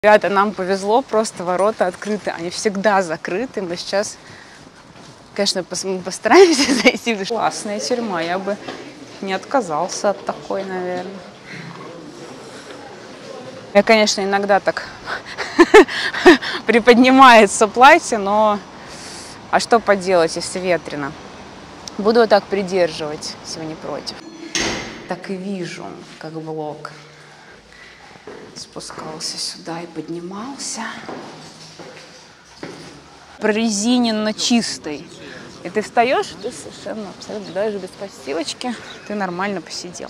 Ребята, нам повезло, просто ворота открыты. Они всегда закрыты. Мы сейчас, конечно, постараемся зайти. Классная тюрьма. Я бы не отказался от такой, наверное. Я, конечно, иногда так приподнимается платье, но а что поделать, если ветрено? Буду вот так придерживать, если вы не против. Так и вижу, как блок спускался сюда и поднимался. Прорезиненно чистый. И ты встаешь, ты совершенно абсолютно даже без подстилочки, ты нормально посидел.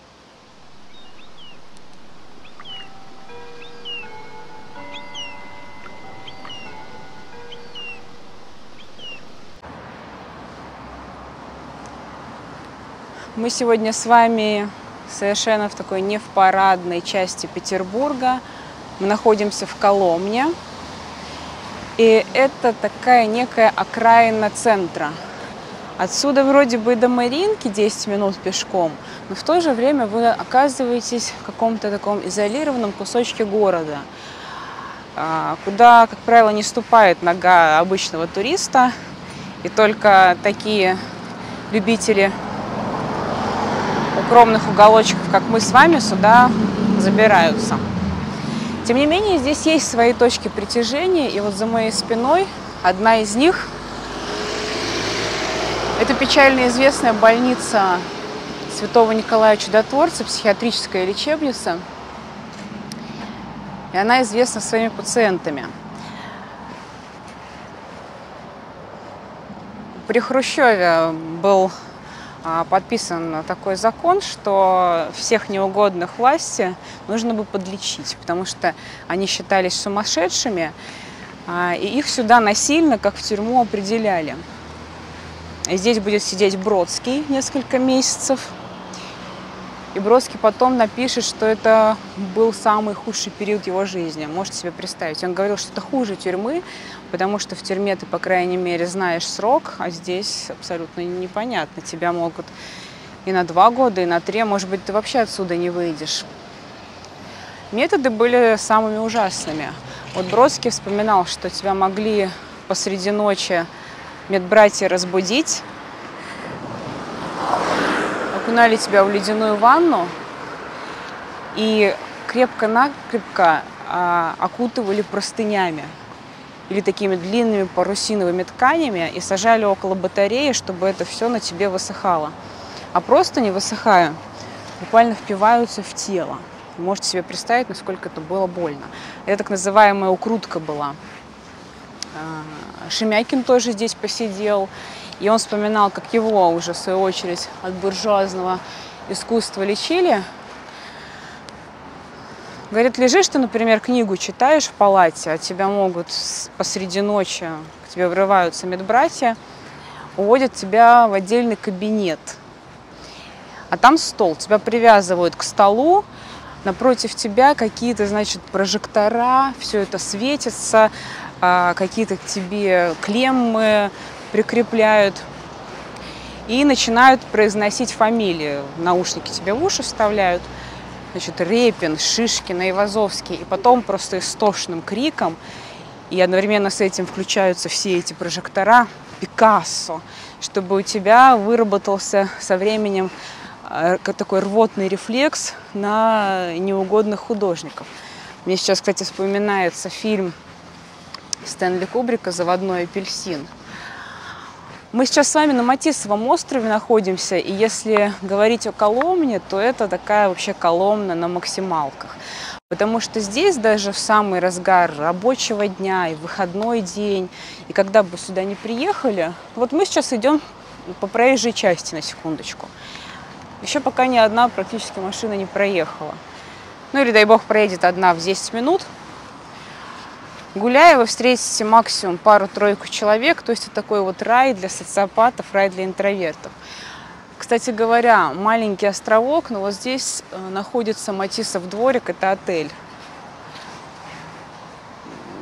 Мы сегодня с вами совершенно в такой не в парадной части Петербурга. Мы находимся в Коломне. И это такая некая окраина центра. Отсюда вроде бы до Маринки 10 минут пешком, но в то же время вы оказываетесь в каком-то таком изолированном кусочке города, куда, как правило, не ступает нога обычного туриста, и только такие любители укромных уголочков, как мы с вами, сюда забираются. Тем не менее, здесь есть свои точки притяжения, и вот за моей спиной одна из них – это печально известная больница Святого Николая Чудотворца, психиатрическая лечебница, и она известна своими пациентами. При Хрущеве был подписан такой закон, что всех неугодных власти нужно бы подлечить, потому что они считались сумасшедшими, и их сюда насильно, как в тюрьму, определяли. И здесь будет сидеть Бродский несколько месяцев, и Бродский потом напишет, что это был самый худший период его жизни. Можете себе представить. Он говорил, что это хуже тюрьмы, потому что в тюрьме ты, по крайней мере, знаешь срок, а здесь абсолютно непонятно. Тебя могут и на 2 года, и на 3, может быть, ты вообще отсюда не выйдешь. Методы были самыми ужасными. Вот Бродский вспоминал, что тебя могли посреди ночи медбратья разбудить, окунали тебя в ледяную ванну и крепко-накрепко окутывали простынями или такими длинными парусиновыми тканями и сажали около батареи, чтобы это все на тебе высыхало. А просто не высыхая, буквально впиваются в тело. Вы можете себе представить, насколько это было больно. Это так называемая укрутка была. Шемякин тоже здесь посидел. И он вспоминал, как его уже, в свою очередь, от буржуазного искусства лечили. Говорит, лежишь ты, например, книгу читаешь в палате, а тебя могут посреди ночи, к тебе врываются медбратья, уводят тебя в отдельный кабинет. А там стол, тебя привязывают к столу, напротив тебя какие-то, значит, прожектора, все это светится, какие-то к тебе клеммы прикрепляют и начинают произносить фамилии. Наушники тебе в уши вставляют. Значит, Репин, Шишкин, Айвазовский. И потом просто истошным криком, и одновременно с этим включаются все эти прожектора, Пикассо, чтобы у тебя выработался со временем такой рвотный рефлекс на неугодных художников. Мне сейчас, кстати, вспоминается фильм Стэнли Кубрика «Заводной апельсин». Мы сейчас с вами на Матиссовом острове находимся, и если говорить о Коломне, то это такая вообще Коломна на максималках. Потому что здесь даже в самый разгар рабочего дня и выходной день, и когда бы сюда не приехали, вот мы сейчас идем по проезжей части, на секундочку. Еще пока ни одна практически машина не проехала. Ну или, дай бог, проедет одна в 10 минут. Гуляя, вы встретите максимум пару-тройку человек, то есть это такой вот рай для социопатов, рай для интровертов. Кстати говоря, маленький островок, но вот здесь находится Матиссов дворик, это отель.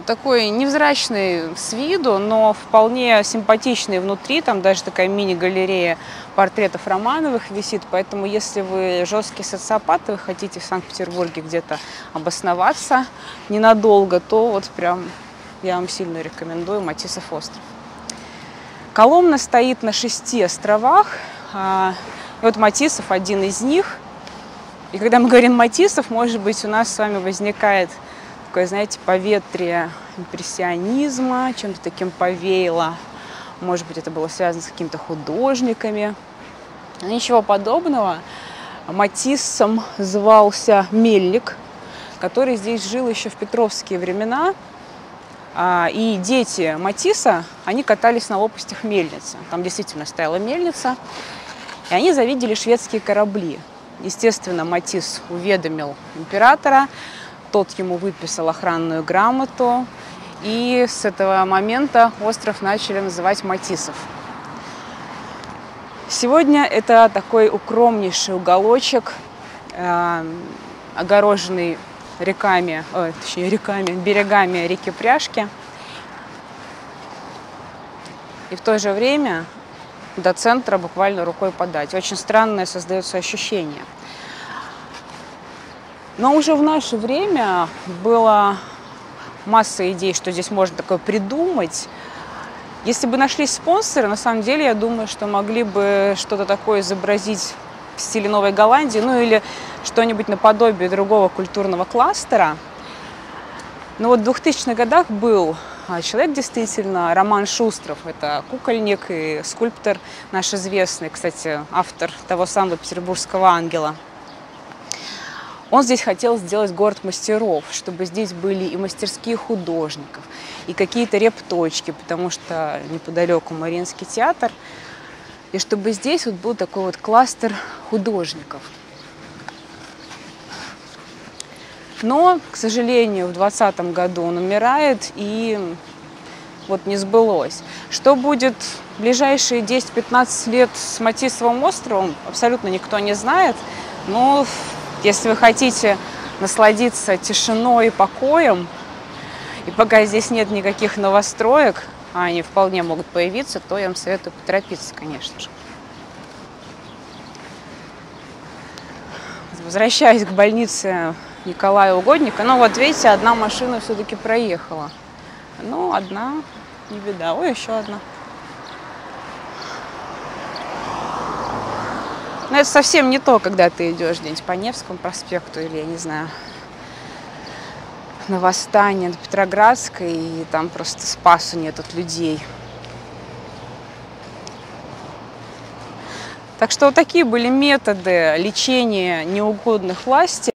такой невзрачный с виду, но вполне симпатичный внутри. Там даже такая мини-галерея портретов Романовых висит. Поэтому, если вы жесткий социопат, и вы хотите в Санкт-Петербурге где-то обосноваться ненадолго, то вот прям я вам сильно рекомендую Матиссов остров. Коломна стоит на 6 островах. И вот Матиссов один из них. И когда мы говорим Матиссов, может быть, у нас с вами возникает такое, знаете, поветрие импрессионизма, чем-то таким повеяло. Может быть, это было связано с какими-то художниками. Но ничего подобного. Матиссом звался Мельник, который здесь жил еще в петровские времена. И дети Матисса, они катались на лопастях мельницы. Там действительно стояла мельница. И они завидели шведские корабли. Естественно, Матисс уведомил императора. Тот ему выписал охранную грамоту, и с этого момента остров начали называть Матиссов. Сегодня это такой укромнейший уголочек, огороженный берегами реки Пряжки. И в то же время до центра буквально рукой подать. Очень странное создается ощущение. Но уже в наше время была масса идей, что здесь можно такое придумать. Если бы нашлись спонсоры, на самом деле, я думаю, что могли бы что-то такое изобразить в стиле Новой Голландии, ну или что-нибудь наподобие другого культурного кластера. Но вот в 2000-х годах был человек, действительно, Роман Шустров. Это кукольник и скульптор наш известный, кстати, автор того самого «Петербургского ангела». Он здесь хотел сделать город мастеров, чтобы здесь были и мастерские художников, и какие-то репточки, потому что неподалеку Мариинский театр, и чтобы здесь вот был такой вот кластер художников. Но, к сожалению, в 2020 году он умирает, и вот не сбылось. Что будет в ближайшие 10-15 лет с Матиссовым островом, абсолютно никто не знает. Но если вы хотите насладиться тишиной и покоем, и пока здесь нет никаких новостроек, а они вполне могут появиться, то я вам советую поторопиться, конечно же. Возвращаясь к больнице Николая Угодника, ну вот видите, одна машина все-таки проехала. Ну, одна, не беда. Ой, еще одна. Но это совсем не то, когда ты идешь где-нибудь по Невскому проспекту или, я не знаю, на Восстание, на Петроградской, и там просто спасу нет от людей. Так что вот такие были методы лечения неугодных власти.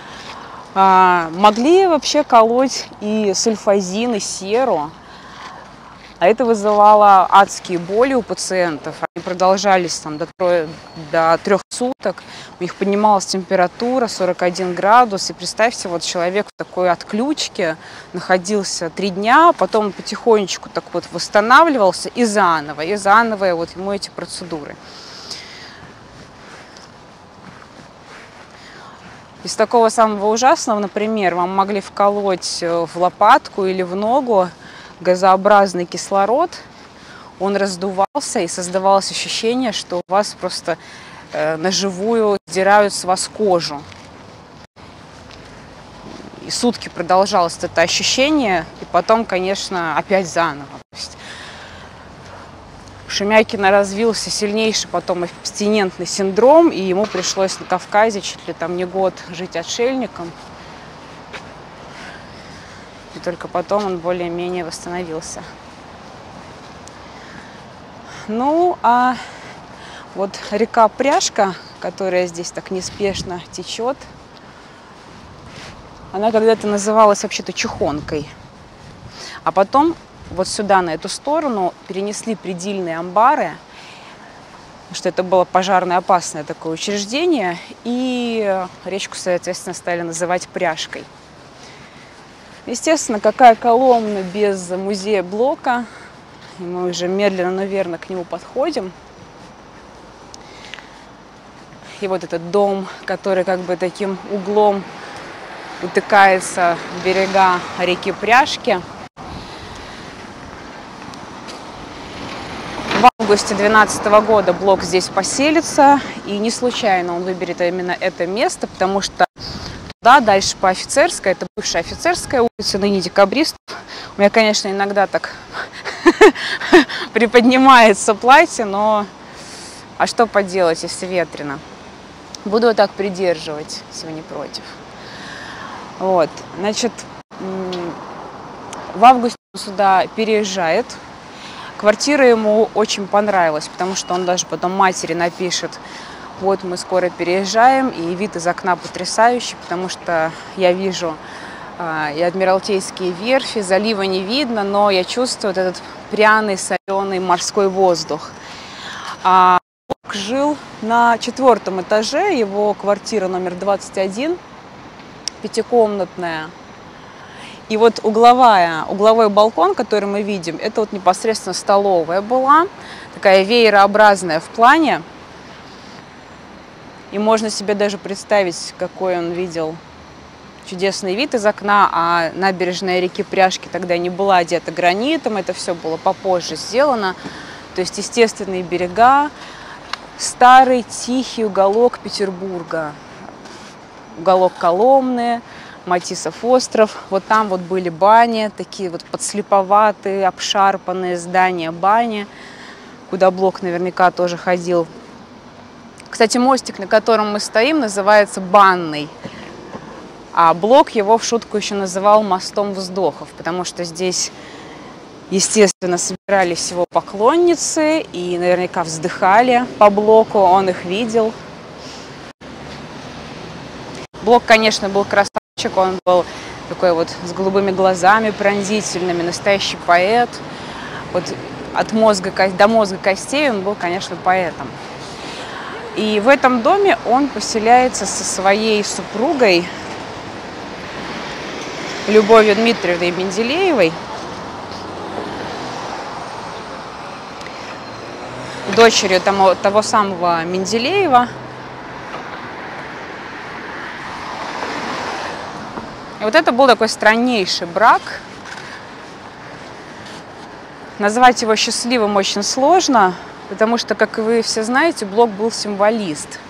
Могли вообще колоть и сульфазин, и серу. А это вызывало адские боли у пациентов. Они продолжались там до 3 суток. У них поднималась температура 41 градус. И представьте, вот человек в такой отключке находился 3 дня, потом потихонечку так вот восстанавливался и заново вот ему эти процедуры. Из такого самого ужасного, например, вам могли вколоть в лопатку или в ногу газообразный кислород, он раздувался и создавалось ощущение, что у вас просто наживую сдирают с вас кожу. И сутки продолжалось это ощущение, и потом, конечно, опять заново. У Шемякина развился сильнейший потом абстинентный синдром, и ему пришлось на Кавказе чуть ли там не год жить отшельником. И только потом он более-менее восстановился. Ну, а вот река Пряжка, которая здесь так неспешно течет, она когда-то называлась вообще-то Чухонкой. А потом вот сюда, на эту сторону, перенесли предельные амбары, потому что это было пожарно опасное такое учреждение, и речку, соответственно, стали называть Пряжкой. Естественно, какая Коломна без музея Блока? И мы уже медленно, но верно к нему подходим. И вот этот дом, который как бы таким углом утыкается в берега реки Пряжки. августе 2012 года Блок здесь поселится, и не случайно он выберет именно это место, потому что туда, дальше по Офицерской, это бывшая Офицерская улица, ныне Декабристов. У меня, конечно, иногда так приподнимается платье, но а что поделать, если ветрено? Буду вот так придерживать, если вы не против. Вот, значит, в августе он сюда переезжает. Квартира ему очень понравилась, потому что он даже потом матери напишет: вот мы скоро переезжаем, и вид из окна потрясающий, потому что я вижу и Адмиралтейские верфи, залива не видно, но я чувствую вот этот пряный, соленый морской воздух. Блок жил на 4-м этаже, его квартира номер 21, пятикомнатная. И вот угловой балкон, который мы видим, это вот непосредственно столовая была, такая веерообразная в плане. И можно себе даже представить, какой он видел чудесный вид из окна, а набережная реки Пряжки тогда не была одета гранитом, это все было попозже сделано. То есть естественные берега, старый тихий уголок Петербурга, уголок Коломны, Матисов остров. Вот там вот были бани, такие вот подслеповатые, обшарпанные здания бани, куда Блок наверняка тоже ходил. Кстати, мостик, на котором мы стоим, называется Банный. А Блок его в шутку еще называл мостом вздохов, потому что здесь, естественно, собирались его поклонницы и наверняка вздыхали по Блоку, он их видел. Блок, конечно, был красавчик, он был такой вот с голубыми глазами пронзительными, настоящий поэт. Вот от мозга до мозга костей он был, конечно, поэтом. И в этом доме он поселяется со своей супругой Любовью Дмитриевной Менделеевой, дочерью того самого Менделеева. И вот это был такой страннейший брак. Назвать его счастливым очень сложно, потому что, как вы все знаете, Блок был символист.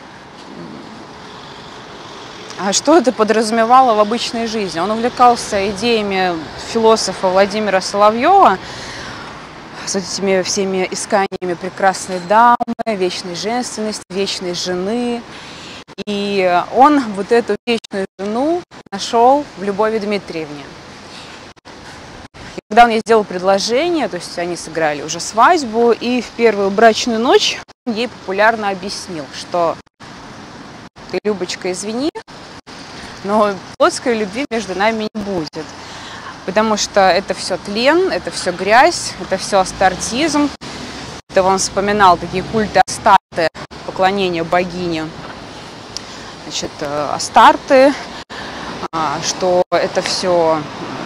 А что это подразумевало в обычной жизни? Он увлекался идеями философа Владимира Соловьева, с этими всеми исканиями прекрасной дамы, вечной женственности, вечной жены. И он вот эту вечную жену нашел в Любови Дмитриевне. И когда он ей сделал предложение, то есть они сыграли уже свадьбу, и в первую брачную ночь он ей популярно объяснил, что ты, Любочка, извини, но плотской любви между нами не будет. Потому что это все тлен, это все грязь, это все астартизм. Это он вспоминал такие культы Астарты, поклонение богине. Значит, Астарты, что это все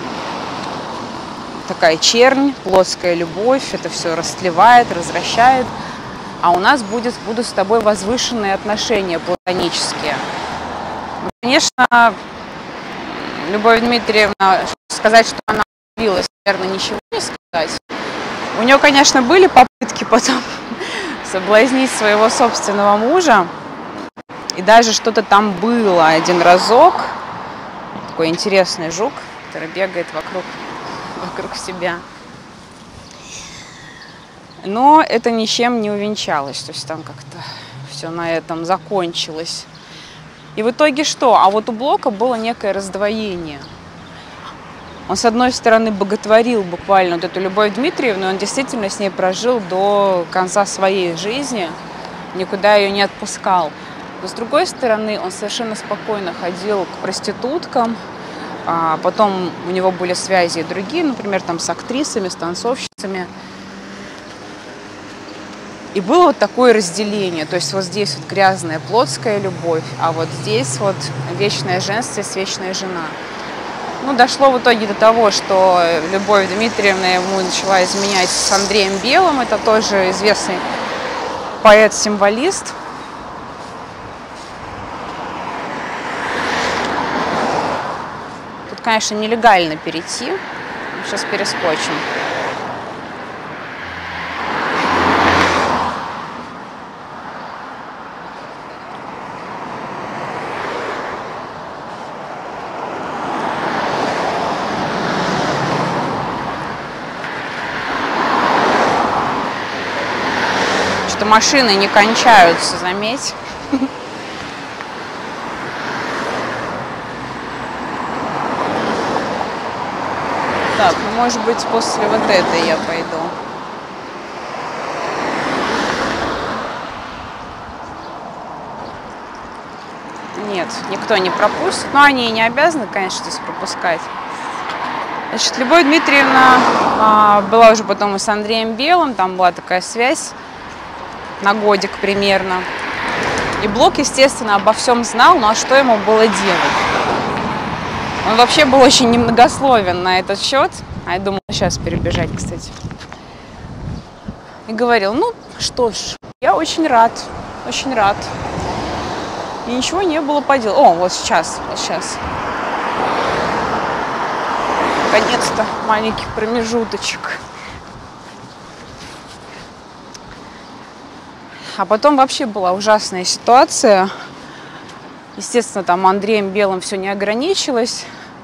такая чернь, плотская любовь, это все растлевает, развращает. А у нас будут с тобой возвышенные отношения платонические. Ну, конечно, Любовь Дмитриевна, сказать, что она влюбилась, наверное, ничего не сказать. У нее, конечно, были попытки потом соблазнить своего собственного мужа. И даже что-то там было один разок. Такой интересный жук, который бегает вокруг себя. Но это ничем не увенчалось. То есть там как-то все на этом закончилось. И в итоге что? А вот у Блока было некое раздвоение. Он, с одной стороны, боготворил буквально вот эту Любовь Дмитриевну, он действительно с ней прожил до конца своей жизни, никуда ее не отпускал. Но, с другой стороны, он совершенно спокойно ходил к проституткам, а потом у него были связи и другие, например, там с актрисами, с танцовщицами. И было вот такое разделение, то есть вот здесь вот грязная плотская любовь, а вот здесь вот вечная женственность, вечная жена. Ну, дошло в итоге до того, что Любовь Дмитриевна ему начала изменять с Андреем Белым, это тоже известный поэт-символист. Тут, конечно, нелегально перейти, сейчас перескочим. машины не кончаются, заметь. Так, ну, может быть, после вот этой я пойду. Нет, никто не пропустит. Но они и не обязаны, конечно, здесь пропускать. Значит, Любовь Дмитриевна была уже потом и с Андреем Белым. Там была такая связь на годик примерно. И Блок, естественно, обо всем знал, ну а что ему было делать? Он вообще был очень немногословен на этот счет. А я думала сейчас перебежать, кстати. И говорил, ну что ж, я очень рад, очень рад. И ничего не было поделать. О, вот сейчас, вот сейчас. Наконец-то маленький промежуточек. А потом вообще была ужасная ситуация. Естественно, там Андреем Белым все не ограничилось.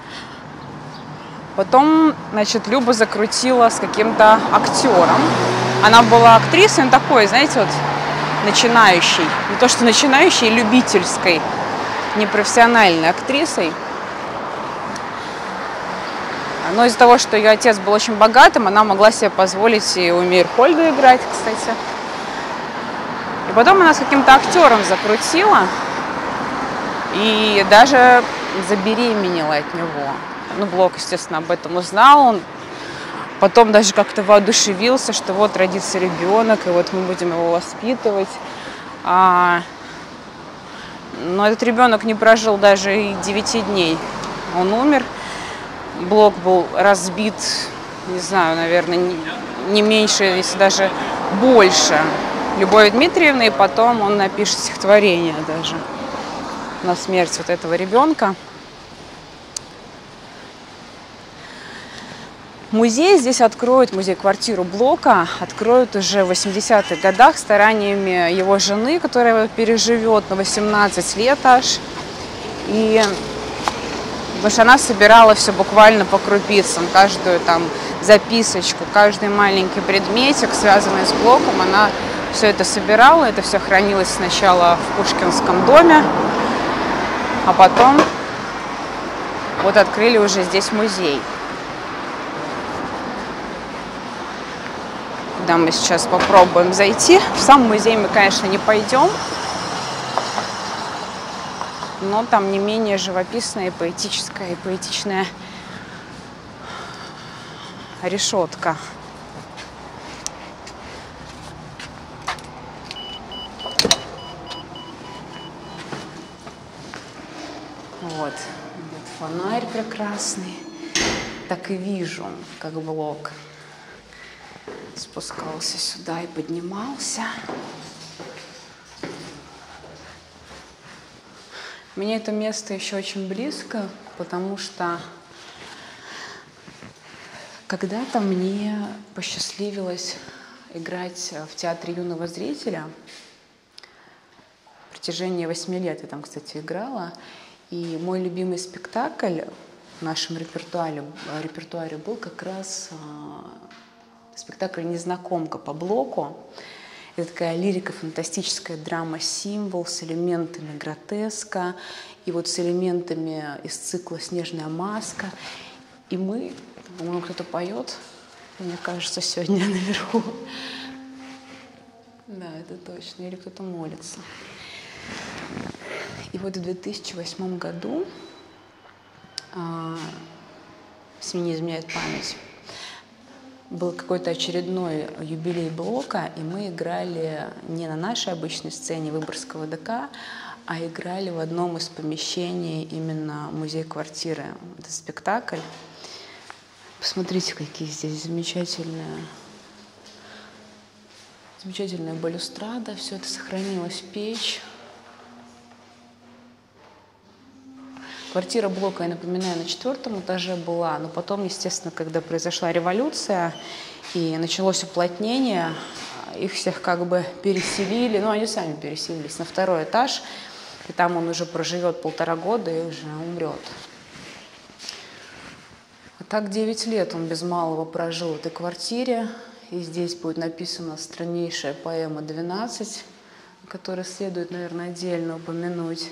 Потом, значит, Люба закрутила с каким-то актером. Она была актрисой, ну, такой, знаете, вот начинающей. Не то что начинающей, любительской, непрофессиональной актрисой. Но из-за того, что ее отец был очень богатым, она могла себе позволить и у Мейерхольда играть, кстати. И потом она с каким-то актером закрутила и даже забеременела от него. Ну, Блок, естественно, об этом узнал. Он потом даже как-то воодушевился, что вот родится ребенок, и вот мы будем его воспитывать. Но этот ребенок не прожил даже и 9 дней. Он умер. Блок был разбит, не знаю, наверное, не меньше, если даже больше Любови Дмитриевны, и потом он напишет стихотворение даже на смерть вот этого ребенка. Музей здесь откроют, музей-квартиру Блока откроют уже в 80-х годах стараниями его жены, которая его переживет на 18 лет аж. И потому что она собирала все буквально по крупицам, каждую там записочку, каждый маленький предметик, связанный с Блоком, она все это собирала. Это все хранилось сначала в Пушкинском доме, а потом вот открыли уже здесь музей. Куда мы сейчас попробуем зайти. В сам музей мы, конечно, не пойдем, но там не менее живописная и поэтичная решетка. Вот фонарь прекрасный. Так и вижу, как Блок спускался сюда и поднимался. Мне это место еще очень близко, потому что когда-то мне посчастливилось играть в театре юного зрителя. В протяжении 8 лет я там, кстати, играла. И мой любимый спектакль в нашем репертуаре был как раз спектакль «Незнакомка» по Блоку. Это такая лирико-фантастическая драма-символ с элементами гротеска и вот с элементами из цикла «Снежная маска». И мы, по-моему, кто-то поет, мне кажется, сегодня наверху. Да, это точно. Или кто-то молится. И вот в 2008 году, если мне не изменяет память, был какой-то очередной юбилей Блока, и мы играли не на нашей обычной сцене Выборгского ДК, а играли в одном из помещений именно музей-квартиры. Это спектакль. Посмотрите, какие здесь замечательные балюстрада. Все это сохранилось, печь. Квартира Блока, я напоминаю, на 4-м этаже была, но потом, естественно, когда произошла революция и началось уплотнение, их всех как бы переселили, ну, они сами переселились на 2-й этаж, и там он уже проживет 1,5 года и уже умрет. А так 9 лет он без малого прожил в этой квартире, И здесь будет написана страннейшая поэма «12», которую следует, наверное, отдельно упомянуть.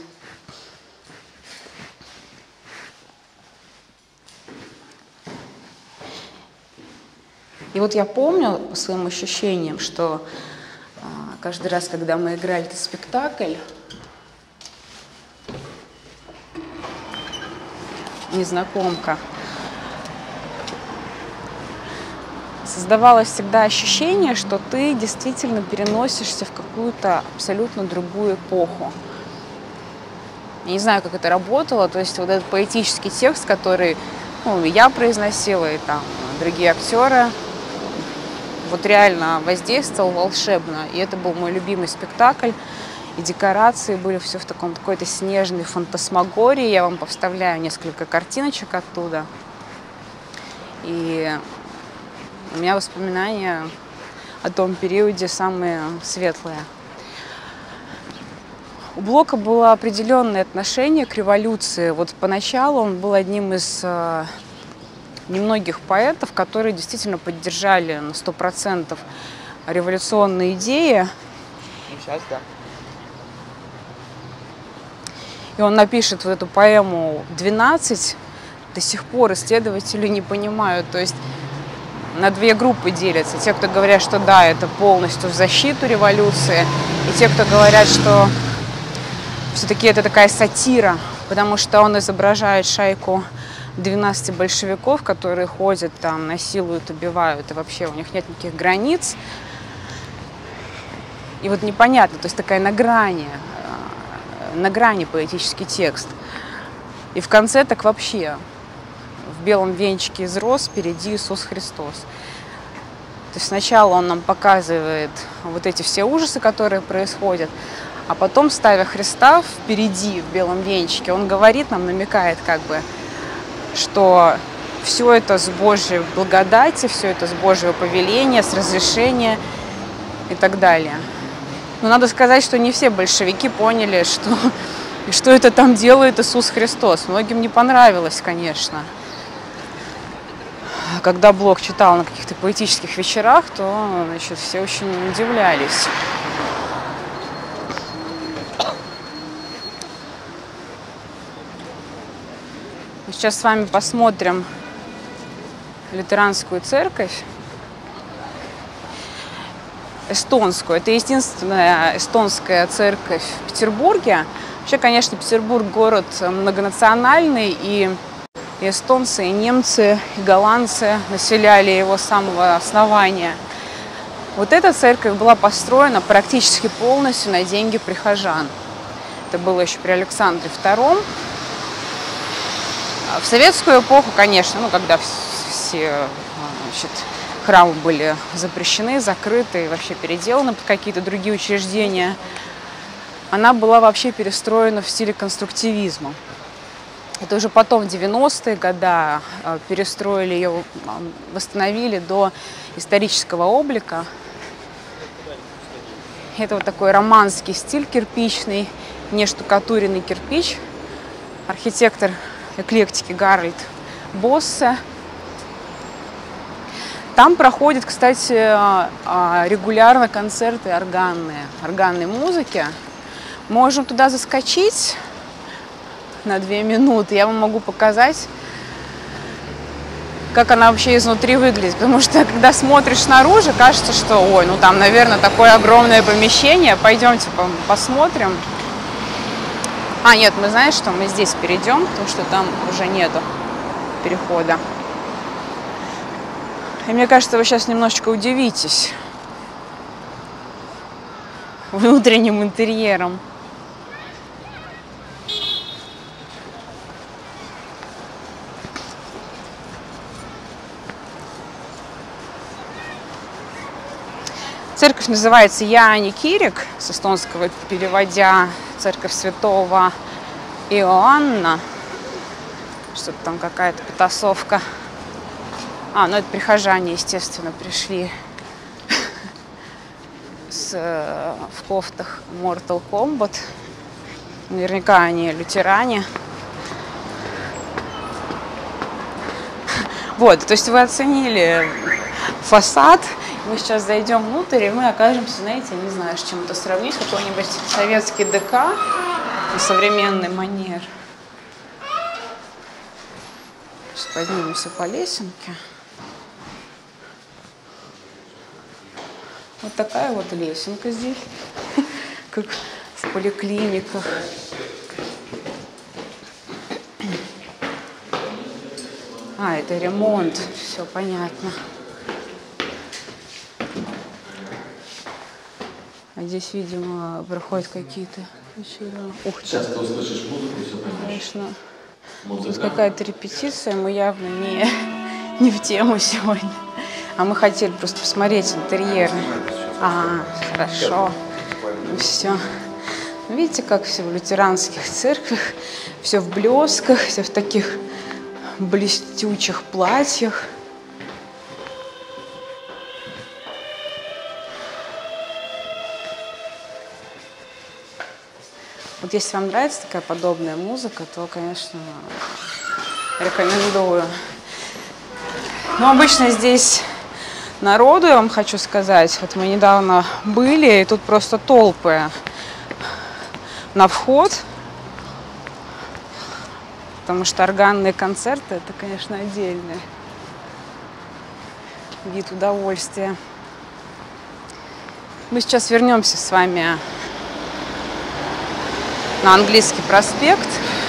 И вот я помню по своим ощущениям, что каждый раз, когда мы играли этот спектакль, «Незнакомка», создавалось всегда ощущение, что ты действительно переносишься в какую-то абсолютно другую эпоху. Я не знаю, как это работало, то есть вот этот поэтический текст, который я произносила, и там другие актеры, вот реально воздействовал волшебно. И это был мой любимый спектакль. И декорации были все в таком какой-то снежной фантасмагории. Я вам повставляю несколько картиночек оттуда. И у меня воспоминания о том периоде самые светлые. У Блока было определенное отношение к революции. Вот поначалу он был одним из немногих поэтов, которые действительно поддержали на 100% революционные идеи. Сейчас, да. И он напишет вот эту поэму «12». До сих пор исследователи не понимают. То есть на две группы делятся. Те, кто говорят, что да, это полностью в защиту революции. И те, кто говорят, что все-таки это такая сатира, потому что он изображает шайку 12 большевиков, которые ходят там, насилуют, убивают, и вообще у них нет никаких границ. И вот непонятно, то есть такая на грани поэтический текст. И в конце так вообще в белом венчике из роз впереди Иисус Христос. То есть сначала он нам показывает вот эти все ужасы, которые происходят, а потом, ставя Христа впереди в белом венчике, он говорит нам, намекает как бы, что все это с Божьей благодати, все это с Божьего повеления, с разрешения и так далее. Но надо сказать, что не все большевики поняли, что это там делает Иисус Христос. Многим не понравилось, конечно. Когда Блок читал на каких-то поэтических вечерах, то, значит, все очень удивлялись. Сейчас с вами посмотрим лютеранскую церковь эстонскую. Это единственная эстонская церковь в Петербурге. Вообще, конечно, Петербург город многонациональный, и эстонцы, и немцы, и голландцы населяли его с самого основания. Вот эта церковь была построена практически полностью на деньги прихожан. Это было еще при Александре II. В советскую эпоху, конечно, когда все, значит, храмы были запрещены, закрыты и вообще переделаны под какие-то другие учреждения, она была вообще перестроена в стиле конструктивизма. Это уже потом, в 90-е годы, перестроили ее, восстановили до исторического облика. Это вот такой романский стиль кирпичный, не штукатуренный кирпич. Архитектор эклектики Гарольд Боссе. Там проходят, кстати, регулярно концерты органной музыки. Можем туда заскочить на 2 минуты. Я вам могу показать, как она вообще изнутри выглядит. Потому что, когда смотришь снаружи, кажется, что, ой, там, наверное, такое огромное помещение. Пойдемте посмотрим. Нет, мы знаем, что мы здесь перейдем, потому что там уже нету перехода. И мне кажется, вы сейчас немножечко удивитесь внутренним интерьером. Церковь называется Яани Кирик, с эстонского переводя церковь святого Иоанна. Что-то там какая-то потасовка. Это прихожане, естественно, пришли в кофтах Mortal Kombat. Наверняка они лютеране. Вот, то есть вы оценили фасад. Мы сейчас зайдем внутрь, и мы окажемся, знаете, не знаю, с чем это сравнить, какой-нибудь советский ДК на современный манер. Сейчас поднимемся по лесенке. Вот такая вот лесенка здесь, как в поликлиниках. А, это ремонт, все понятно. А здесь, видимо, проходят какие-то вечера. Ух ты. Сейчас ты услышишь музыку, все поймешь. Конечно. Тут какая-то репетиция, мы явно не в тему сегодня. А мы хотели просто посмотреть интерьер. Хорошо. Ну все. Видите, как все в лютеранских церквях, все в блесках, все в таких блестючих платьях. Вот если вам нравится такая подобная музыка, то, конечно, рекомендую. Но обычно здесь народу, я вам хочу сказать, вот мы недавно были, и тут просто толпы на вход, потому что органные концерты, это, конечно, отдельный вид удовольствия. Мы сейчас вернемся с вами на Английский проспект.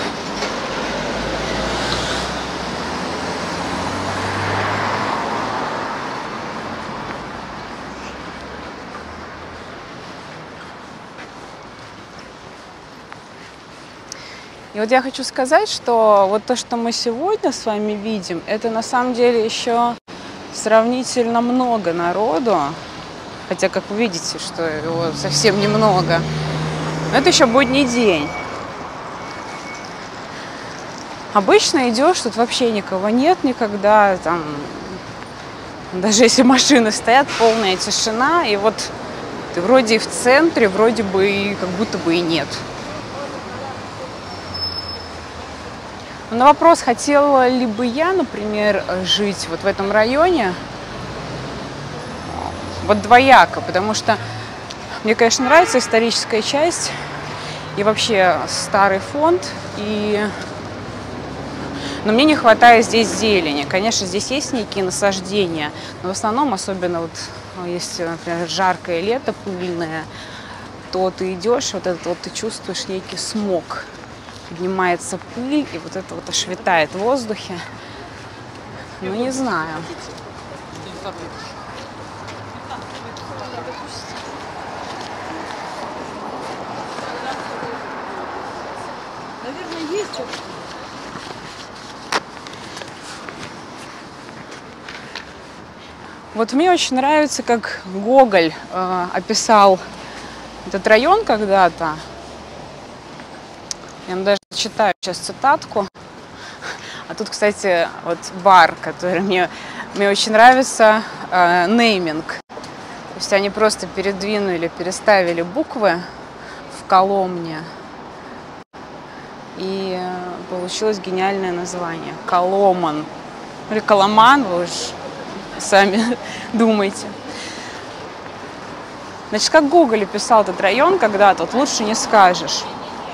И вот я хочу сказать, что вот то, что мы сегодня с вами видим, это на самом деле еще сравнительно много народу. Хотя, как вы видите, что его совсем немного. Но это еще будний день. Обычно идешь, тут вообще никого нет никогда. Там, даже если машины стоят, полная тишина. И вот ты вроде и в центре, вроде бы и как будто бы и нет. На вопрос, хотела ли бы я, например, жить вот в этом районе, вот двояко, потому что мне, конечно, нравится историческая часть и вообще старый фонд, но мне не хватает здесь зелени. Конечно, здесь есть некие насаждения, но в основном, особенно вот если, например, жаркое лето, пыльное, то ты идешь, вот это вот ты чувствуешь некий смог. Поднимается пыль, и вот это вот ошветает в воздухе. Ну, не знаю. Наверное, есть. Вот мне очень нравится, как Гоголь описал этот район когда-то. Я вам даже читаю сейчас цитатку. А тут, кстати, вот бар, который мне очень нравится, нейминг. То есть они просто переставили буквы в коломне. И получилось гениальное название. Коломан. Или Коломан, вы уж сами думаете. Значит, как Гоголь описал этот район когда-то, вот лучше не скажешь.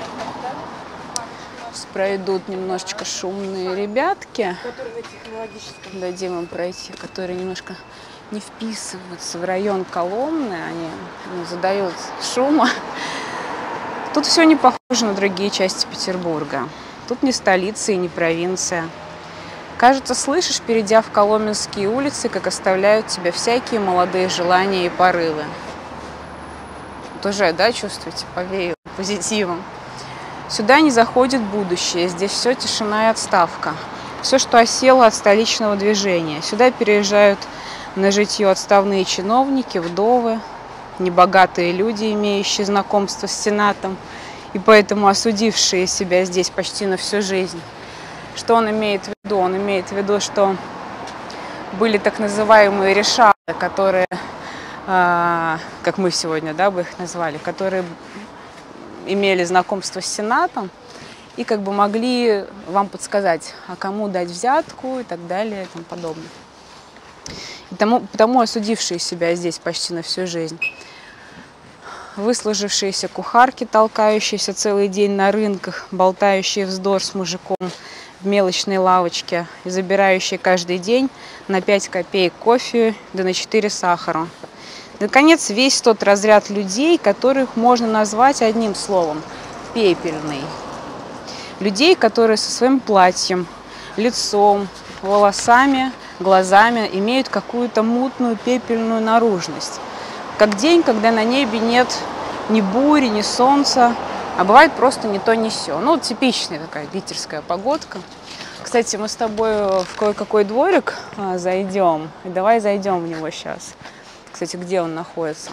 Пройдут немножечко шумные ребятки. Дадим им пройти, которые немножко не вписываются в район Коломны, они задают шума. Тут все не похоже на другие части Петербурга. Тут не столица и не провинция. Кажется, слышишь, перейдя в Коломенские улицы, как оставляют тебя всякие молодые желания и порывы. Вот уже, да, чувствуете, повеяло позитивом. Сюда не заходит будущее, здесь все тишина и отставка. Все, что осело от столичного движения. Сюда переезжают на житье отставные чиновники, вдовы, небогатые люди, имеющие знакомство с Сенатом, и поэтому осудившие себя здесь почти на всю жизнь. Что он имеет в виду? Он имеет в виду, что были так называемые решалы, которые, как мы сегодня, да, бы их назвали, которые имели знакомство с Сенатом и как бы могли вам подсказать, а кому дать взятку и так далее и тому подобное. потому осудившие себя здесь почти на всю жизнь. Выслужившиеся кухарки, толкающиеся целый день на рынках, болтающие вздор с мужиком в мелочной лавочке и забирающие каждый день на 5 копеек кофе, да на 4 сахара. Наконец, весь тот разряд людей, которых можно назвать одним словом – пепельный. Людей, которые со своим платьем, лицом, волосами, глазами имеют какую-то мутную пепельную наружность. Как день, когда на небе нет ни бури, ни солнца, а бывает просто ни то, ни сё. Ну, типичная такая питерская погодка. Кстати, мы с тобой в кое-какой дворик зайдем. И давай зайдем в него сейчас. Кстати, где он находится?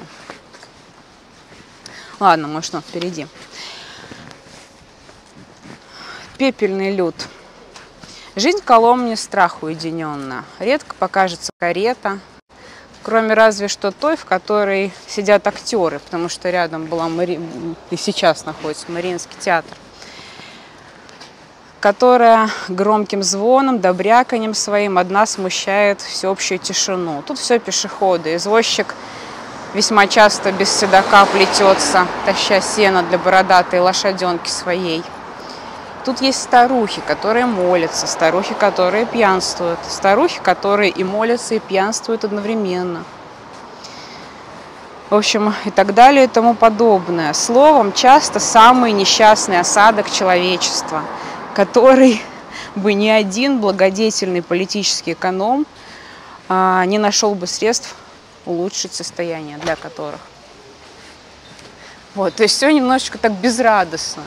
Ладно, может, он впереди. Пепельный люд. Жизнь в Коломне страх уединенна. Редко покажется карета, кроме разве что той, в которой сидят актеры, потому что рядом была и сейчас находится Мариинский театр, которая громким звоном, добряканьем своим одна смущает всеобщую тишину. Тут все пешеходы. Извозчик весьма часто без седока плетется, таща сено для бородатой лошаденки своей. Тут есть старухи, которые молятся, старухи, которые пьянствуют, старухи, которые и молятся, и пьянствуют одновременно. В общем, и так далее, и тому подобное. Словом, часто самый несчастный осадок человечества, который бы ни один благодетельный политический эконом не нашел бы средств улучшить состояние для которых. Вот, то есть все немножечко так безрадостно.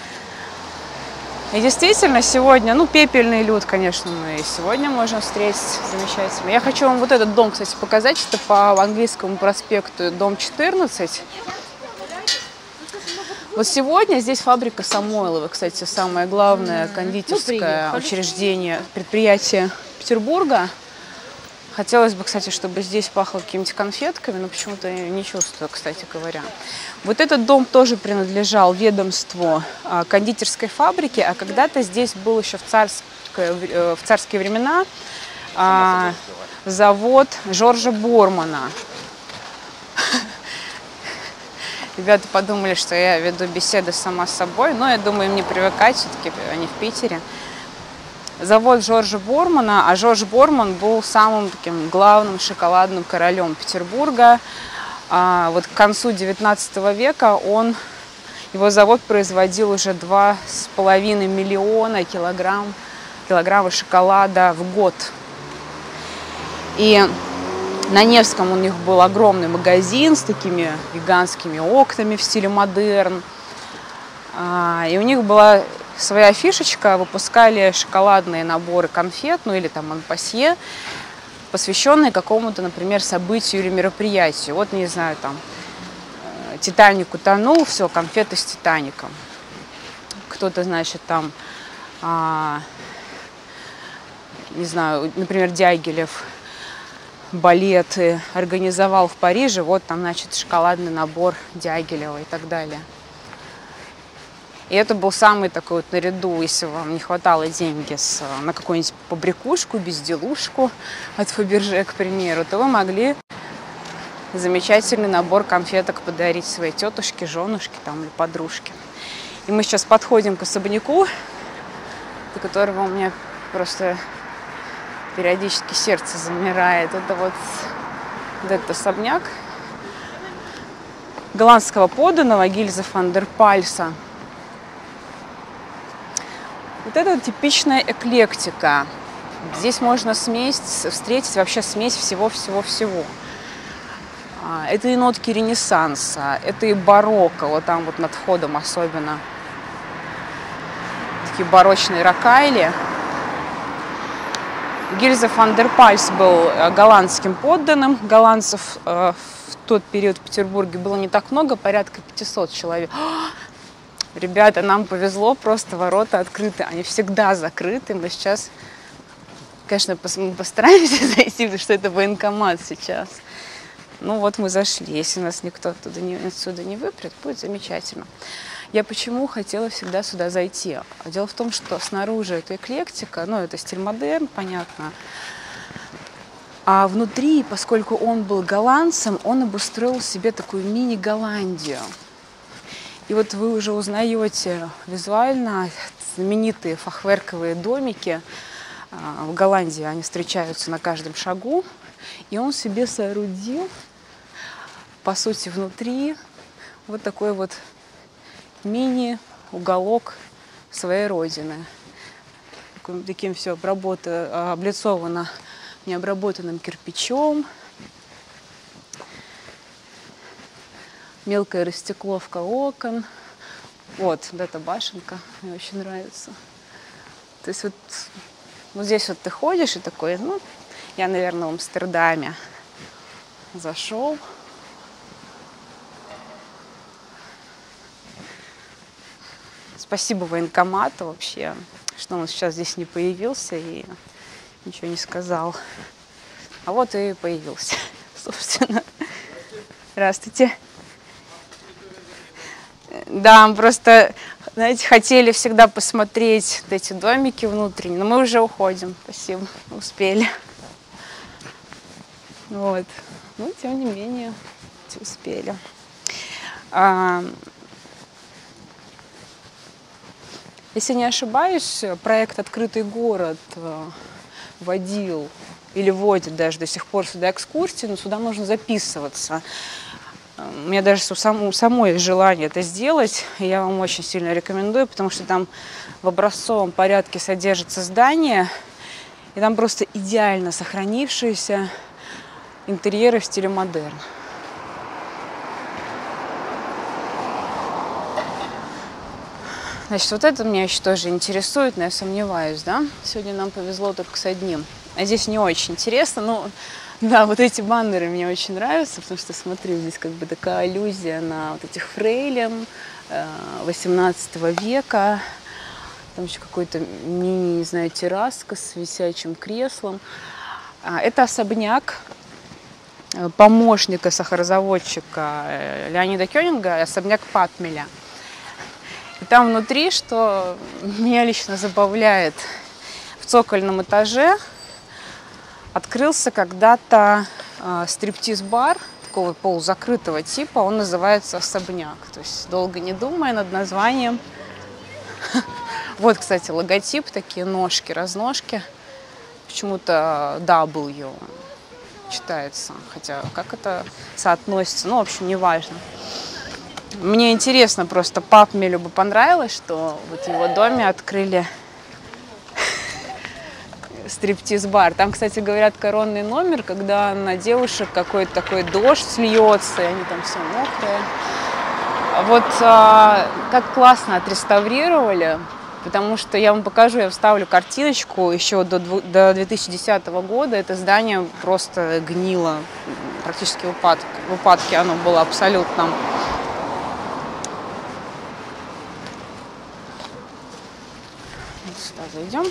И действительно, сегодня, пепельный люд, конечно, мы и сегодня можем встретить замечательно. Я хочу вам вот этот дом, кстати, показать. Это по Английскому проспекту, дом 14. Вот сегодня здесь фабрика Самойлова, кстати, самое главное кондитерское учреждение, предприятие Петербурга. Хотелось бы, кстати, чтобы здесь пахло какими-то конфетками, но почему-то не чувствую, кстати говоря. Вот этот дом тоже принадлежал ведомству кондитерской фабрики, а когда-то здесь был еще в царские времена завод Жоржа Бормана. Ребята подумали, что я веду беседы сама с собой, но я думаю, им не привыкать, все-таки они в Питере. Завод Жоржа Бормана, а Жорж Борман был самым таким главным шоколадным королем Петербурга. Вот к концу 19 века его завод производил уже 2,5 миллиона килограмма шоколада в год. И на Невском у них был огромный магазин с такими гигантскими окнами в стиле модерн. И у них была своя фишечка, выпускали шоколадные наборы конфет, или там монпасье, посвященные какому-то, например, событию или мероприятию. Вот, не знаю, там, Титаник утонул, все, конфеты с Титаником. Кто-то, значит, там, не знаю, например, Дягилев балеты организовал в Париже, вот там, значит, шоколадный набор Дягилева и так далее. И это был самый такой вот наряду, если вам не хватало деньги на какую-нибудь побрякушку, безделушку от Фаберже, к примеру, то вы могли замечательный набор конфеток подарить своей тетушке, женушке там, или подружке. И мы сейчас подходим к особняку, до которого у меня просто периодически сердце замирает. Это вот этот особняк голландского подданного Гильза фон дер Пальса. Вот это вот типичная эклектика. Здесь можно встретить вообще смесь всего-всего-всего. Это и нотки Ренессанса, это и барокко, вот там вот над входом особенно. Такие барочные рокайли. Гильза фон дер Пальс был голландским подданным. Голландцев в тот период в Петербурге было не так много, порядка 500 человек. Ребята, нам повезло, просто ворота открыты. Они всегда закрыты. Мы сейчас, конечно, постараемся зайти, потому что это военкомат сейчас. Ну вот мы зашли. Если нас никто отсюда не выпрет, будет замечательно. Я почему хотела всегда сюда зайти? Дело в том, что снаружи это эклектика, это стиль модерн, понятно. А внутри, поскольку он был голландцем, он обустроил себе такую мини-Голландию. И вот вы уже узнаете визуально знаменитые фахверковые домики. В Голландии они встречаются на каждом шагу. И он себе соорудил, по сути, внутри вот такой вот мини-уголок своей родины. Таким все облицовано необработанным кирпичом. Мелкая растекловка окон. Вот эта башенка мне очень нравится. То есть вот здесь вот ты ходишь и такой, ну, я, наверное, в Амстердаме зашел. Спасибо военкомату вообще, что он сейчас здесь не появился и ничего не сказал. А вот и появился, собственно. Здравствуйте. Да, просто, знаете, хотели всегда посмотреть эти домики внутренние, но мы уже уходим. Спасибо, успели. Вот. Ну, тем не менее, успели. Если не ошибаюсь, проект «Открытый город» водил или вводит даже до сих пор сюда экскурсии, но сюда нужно записываться. У меня даже самой есть желание это сделать, и я вам очень сильно рекомендую, потому что там в образцовом порядке содержится здание, и там просто идеально сохранившиеся интерьеры в стиле модерн. Значит, вот это меня еще тоже интересует, но я сомневаюсь, да? Сегодня нам повезло только с одним. А здесь не очень интересно, но да, вот эти баннеры мне очень нравятся, потому что, смотри, здесь как бы такая аллюзия на вот этих фрейлин 18 века. Там еще какой-то мини, не знаю, терраска с висячим креслом. Это особняк помощника сахарозаводчика Леонида Кёнинга, особняк Патмеля. И там внутри, что меня лично забавляет, в цокольном этаже открылся когда-то стриптиз-бар такого полузакрытого типа, он называется «Особняк». То есть, долго не думая над названием. Вот, кстати, логотип, такие ножки, разножки. Почему-то W читается, хотя как это соотносится, ну, в общем, неважно. Мне интересно, просто Патмелю бы понравилось, что вот в его доме открыли стриптиз-бар. Там, кстати, говорят, коронный номер, когда на девушек какой-то такой дождь льется, и они там все мокрые. Вот как классно отреставрировали, потому что я вам покажу, я вставлю картиночку, еще до 2010 года это здание просто гнило, практически в упадке оно было абсолютно. Сюда зайдем.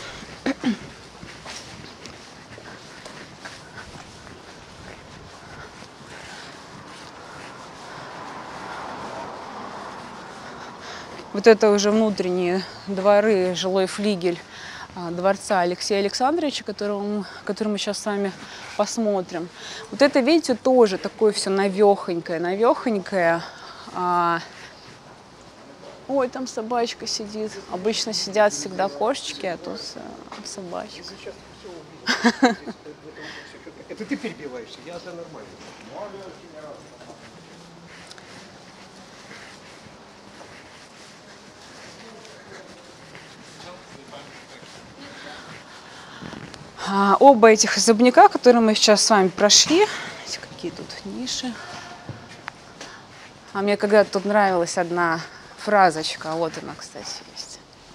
Вот это уже внутренние дворы, жилой флигель дворца Алексея Александровича, который мы сейчас с вами посмотрим. Вот это, видите, тоже такое все навехонькое. Ой, там собачка сидит. Обычно сидят всегда кошечки, а тут собачка. Это ты перебиваешься, я за нормально. Оба этих особняка, которые мы сейчас с вами прошли, какие тут ниши. Мне когда-то тут нравилась одна фразочка, вот она, кстати, есть.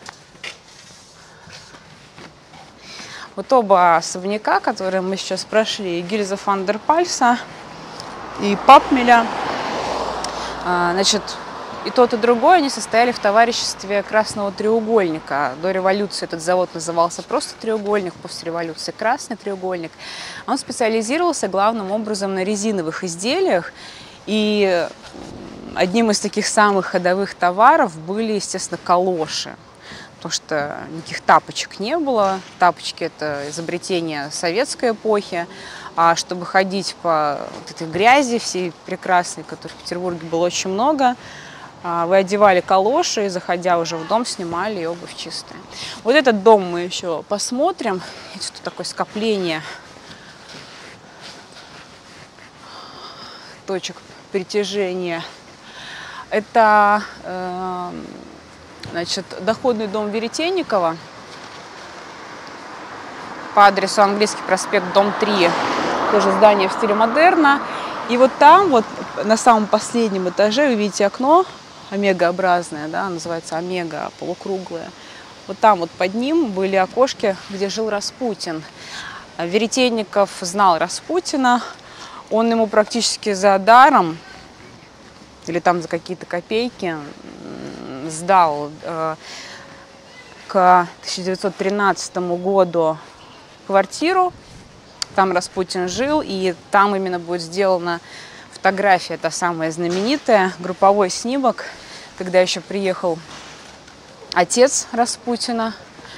Вот оба особняка, которые мы сейчас прошли, Гильза фон дер Пальса и Патмеля, значит, и тот, и другой, они состояли в товариществе Красного треугольника. До революции этот завод назывался просто треугольник, после революции Красный треугольник. Он специализировался главным образом на резиновых изделиях. И одним из таких самых ходовых товаров были, естественно, калоши. Потому что никаких тапочек не было. Тапочки – это изобретение советской эпохи. А чтобы ходить по вот этой грязи всей прекрасной, которой в Петербурге было очень много, вы одевали калоши и, заходя уже в дом, снимали, и обувь чистая. Вот этот дом мы еще посмотрим. Это тут такое скопление точек притяжения. Это, значит, доходный дом Веретенникова по адресу Английский проспект, дом 3. Тоже здание в стиле модерна. И вот там, вот на самом последнем этаже, вы видите окно омегаобразное, да, называется омега, полукруглое. Вот там вот под ним были окошки, где жил Распутин. Веретенников знал Распутина. Он ему практически за даром или там за какие-то копейки сдал к 1913 году квартиру. Там Распутин жил, и там именно будет сделана фотография, та самая знаменитая, групповой снимок, когда еще приехал отец Распутина.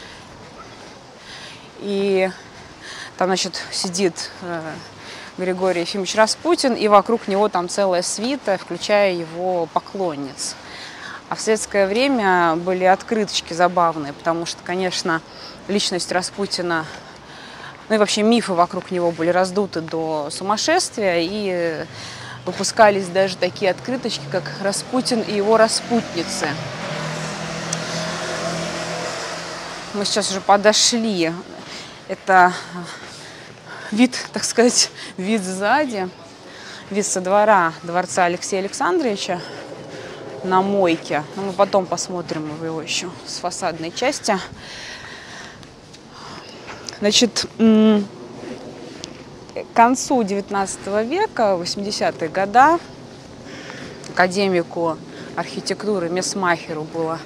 И там, значит, сидит Григорий Ефимович Распутин, и вокруг него там целая свита, включая его поклонниц. А в советское время были открыточки забавные, потому что, конечно, личность Распутина, ну и вообще мифы вокруг него были раздуты до сумасшествия, и выпускались даже такие открыточки, как «Распутин и его распутницы». Мы сейчас уже подошли. Это вид, так сказать, вид сзади, вид со двора дворца Алексея Александровича на мойке. Но мы потом посмотрим его еще с фасадной части. Значит, к концу XIX века, 80-е годы, академику архитектуры Месмахеру было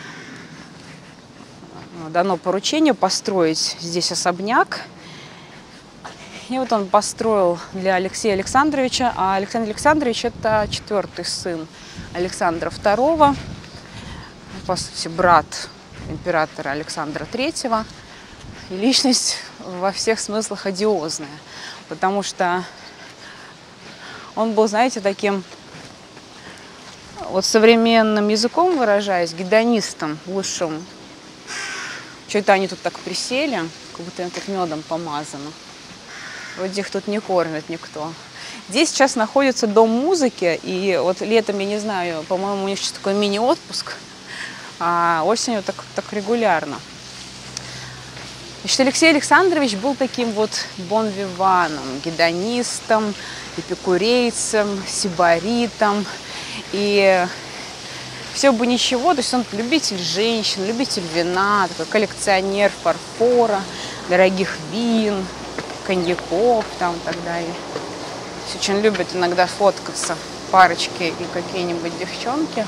дано поручение построить здесь особняк. И вот он построил для Алексея Александровича, а Александр Александрович – это 4-й сын Александра II, по сути, брат императора Александра III, и личность во всех смыслах одиозная, потому что он был, знаете, таким, вот современным языком выражаясь, гедонистом высшим. Что-то они тут так присели, как будто им тут медом помазано. Вроде их тут не кормят никто. Здесь сейчас находится дом музыки, и вот летом, я не знаю, по-моему, у них сейчас такой мини-отпуск, а осенью так регулярно. Значит, Алексей Александрович был таким вот бон-виваном, гедонистом, эпикурейцем, сибаритом, и все бы ничего, то есть он любитель женщин, любитель вина, такой коллекционер фарфора, дорогих вин, коньяков там и так далее. Очень любит иногда фоткаться парочки и какие-нибудь девчонки.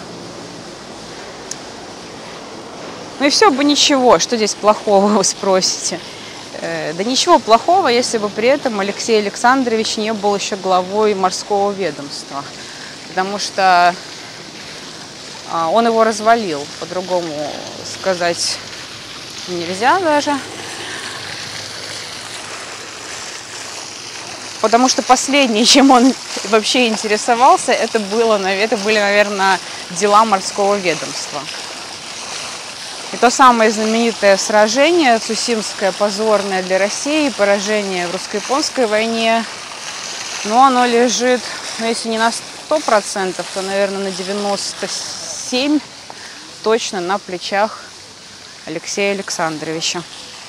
Ну и все бы ничего, что здесь плохого, вы спросите. Да ничего плохого, если бы при этом Алексей Александрович не был еще главой морского ведомства. Потому что он его развалил, по-другому сказать нельзя даже. Потому что последнее, чем он вообще интересовался, это были, наверное, дела морского ведомства. И то самое знаменитое сражение, Цусимское, позорное для России, поражение в русско-японской войне, но оно лежит, ну, если не на 100%, то, наверное, на 97% точно на плечах Алексея Александровича.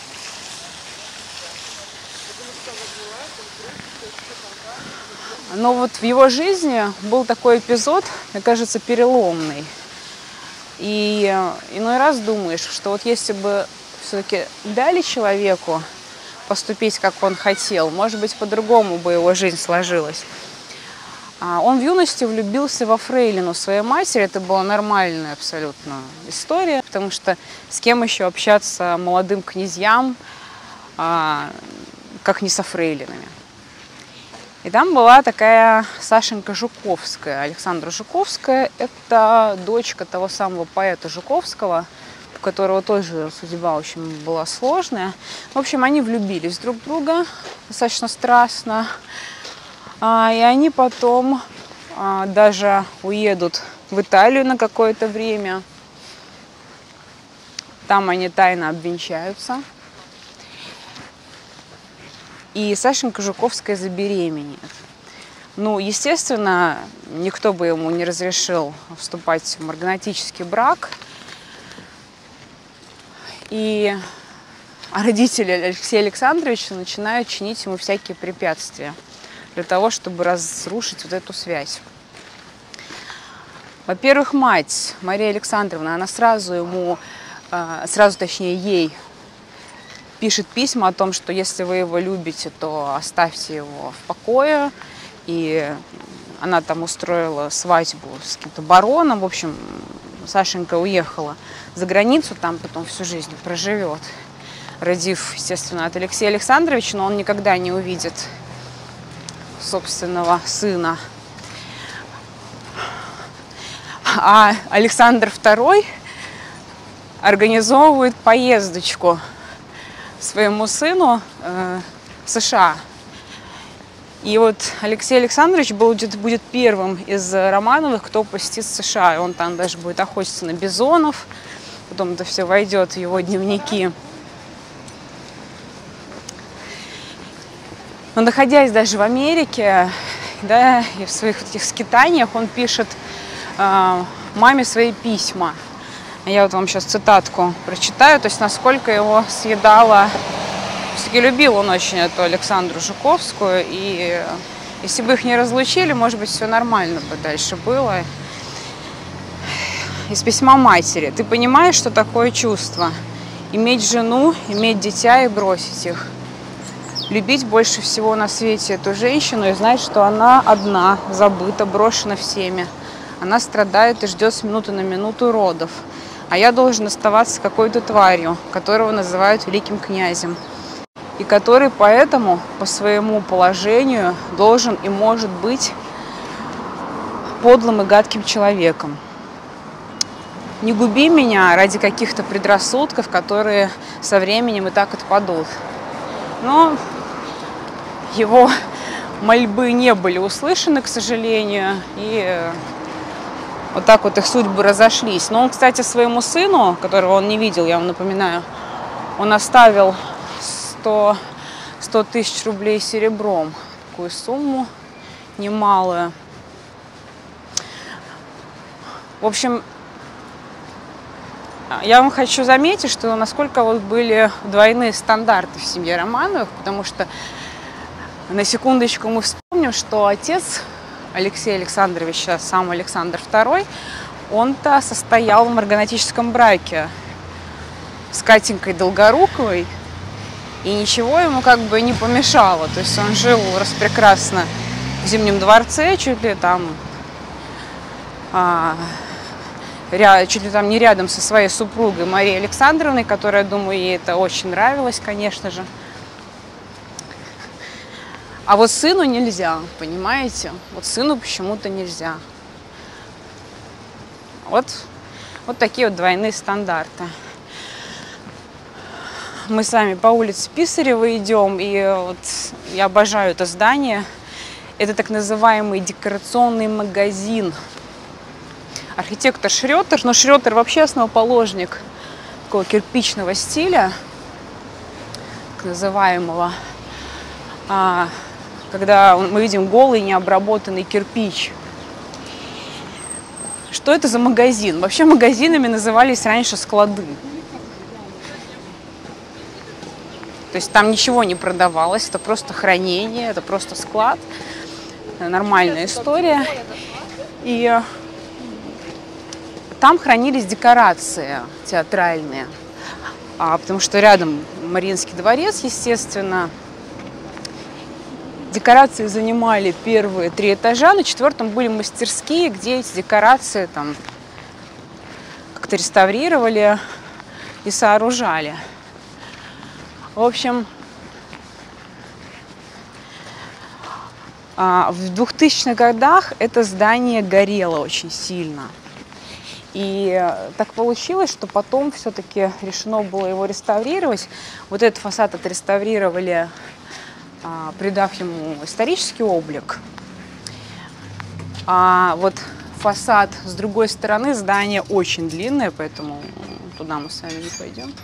Но вот в его жизни был такой эпизод, мне кажется, переломный. И иной раз думаешь, что вот если бы все-таки дали человеку поступить, как он хотел, может быть, по-другому бы его жизнь сложилась. Он в юности влюбился во фрейлину своей матери. Это была нормальная абсолютно история, потому что с кем еще общаться молодым князьям, как не со фрейлинами. И там была такая Сашенька Жуковская, Александра Жуковская. Это дочка того самого поэта Жуковского, которого тоже судьба очень была сложная. В общем, они влюбились друг в друга достаточно страстно. И они потом даже уедут в Италию на какое-то время. Там они тайно обвенчаются. И Сашенька Жуковская забеременеет. Ну, естественно, никто бы ему не разрешил вступать в марганатический брак. И родители Алексея Александровича начинают чинить ему всякие препятствия для того, чтобы разрушить вот эту связь. Во-первых, мать Мария Александровна, она сразу точнее ей пишет письма о том, что если вы его любите, то оставьте его в покое. И она там устроила свадьбу с каким-то бароном. В общем, Сашенька уехала за границу, там потом всю жизнь проживет, родив, естественно, от Алексея Александровича, но он никогда не увидит собственного сына. А Александр II организовывает поездочку своему сыну в США. И вот Алексей Александрович будет первым из Романовых, кто посетит США. И он там даже будет охотиться на бизонов. Потом это все войдет в его дневники. Но находясь даже в Америке, да, и в своих этих скитаниях, он пишет маме свои письма. Я вот вам сейчас цитатку прочитаю, то есть насколько его съедала. Все-таки любил он очень эту Александру Жуковскую, и если бы их не разлучили, может быть, все нормально бы дальше было. Из письма матери. Ты понимаешь, что такое чувство? Иметь жену, иметь дитя и бросить их. Любить больше всего на свете эту женщину и знать, что она одна, забыта, брошена всеми. Она страдает и ждет с минуты на минуту родов. А я должен оставаться какой-то тварью, которого называют великим князем. И который поэтому по своему положению должен и может быть подлым и гадким человеком. Не губи меня ради каких-то предрассудков, которые со временем и так отпадут. Но его мольбы не были услышаны, к сожалению, и вот так вот их судьбы разошлись. Но он, кстати, своему сыну, которого он не видел, я вам напоминаю, он оставил 100 тысяч рублей серебром. Такую сумму немалую. В общем, я вам хочу заметить, что насколько вот были двойные стандарты в семье Романовых, потому что на секундочку мы вспомним, что отец Алексея Александровича, сам Александр II, он-то состоял в марганатическом браке с Катенькой Долгоруковой, и ничего ему как бы не помешало. То есть он жил распрекрасно в Зимнем дворце, чуть ли там не рядом со своей супругой Марией Александровной, которая, думаю, ей это очень нравилось, конечно же. А вот сыну нельзя, понимаете? Вот сыну почему-то нельзя. Вот такие вот двойные стандарты. Мы с вами по улице Писарева идем, и вот я обожаю это здание. Это так называемый декорационный магазин. Архитектор Шрётер, но Шрётер вообще основоположник такого кирпичного стиля, так называемого, когда мы видим голый необработанный кирпич. Что это за магазин? Вообще магазинами назывались раньше склады. То есть там ничего не продавалось, это просто хранение, это просто склад. Нормальная история. И там хранились декорации театральные, потому что рядом Мариинский дворец, естественно. Декорации занимали первые 3 этажа, на 4-м были мастерские, где эти декорации там как-то реставрировали и сооружали. В общем, в 2000-х годах это здание горело очень сильно. И так получилось, что потом все-таки решено было его реставрировать. Вот этот фасад отреставрировали, придав ему исторический облик. А вот фасад с другой стороны здания очень длинное, поэтому туда мы с вами не пойдем.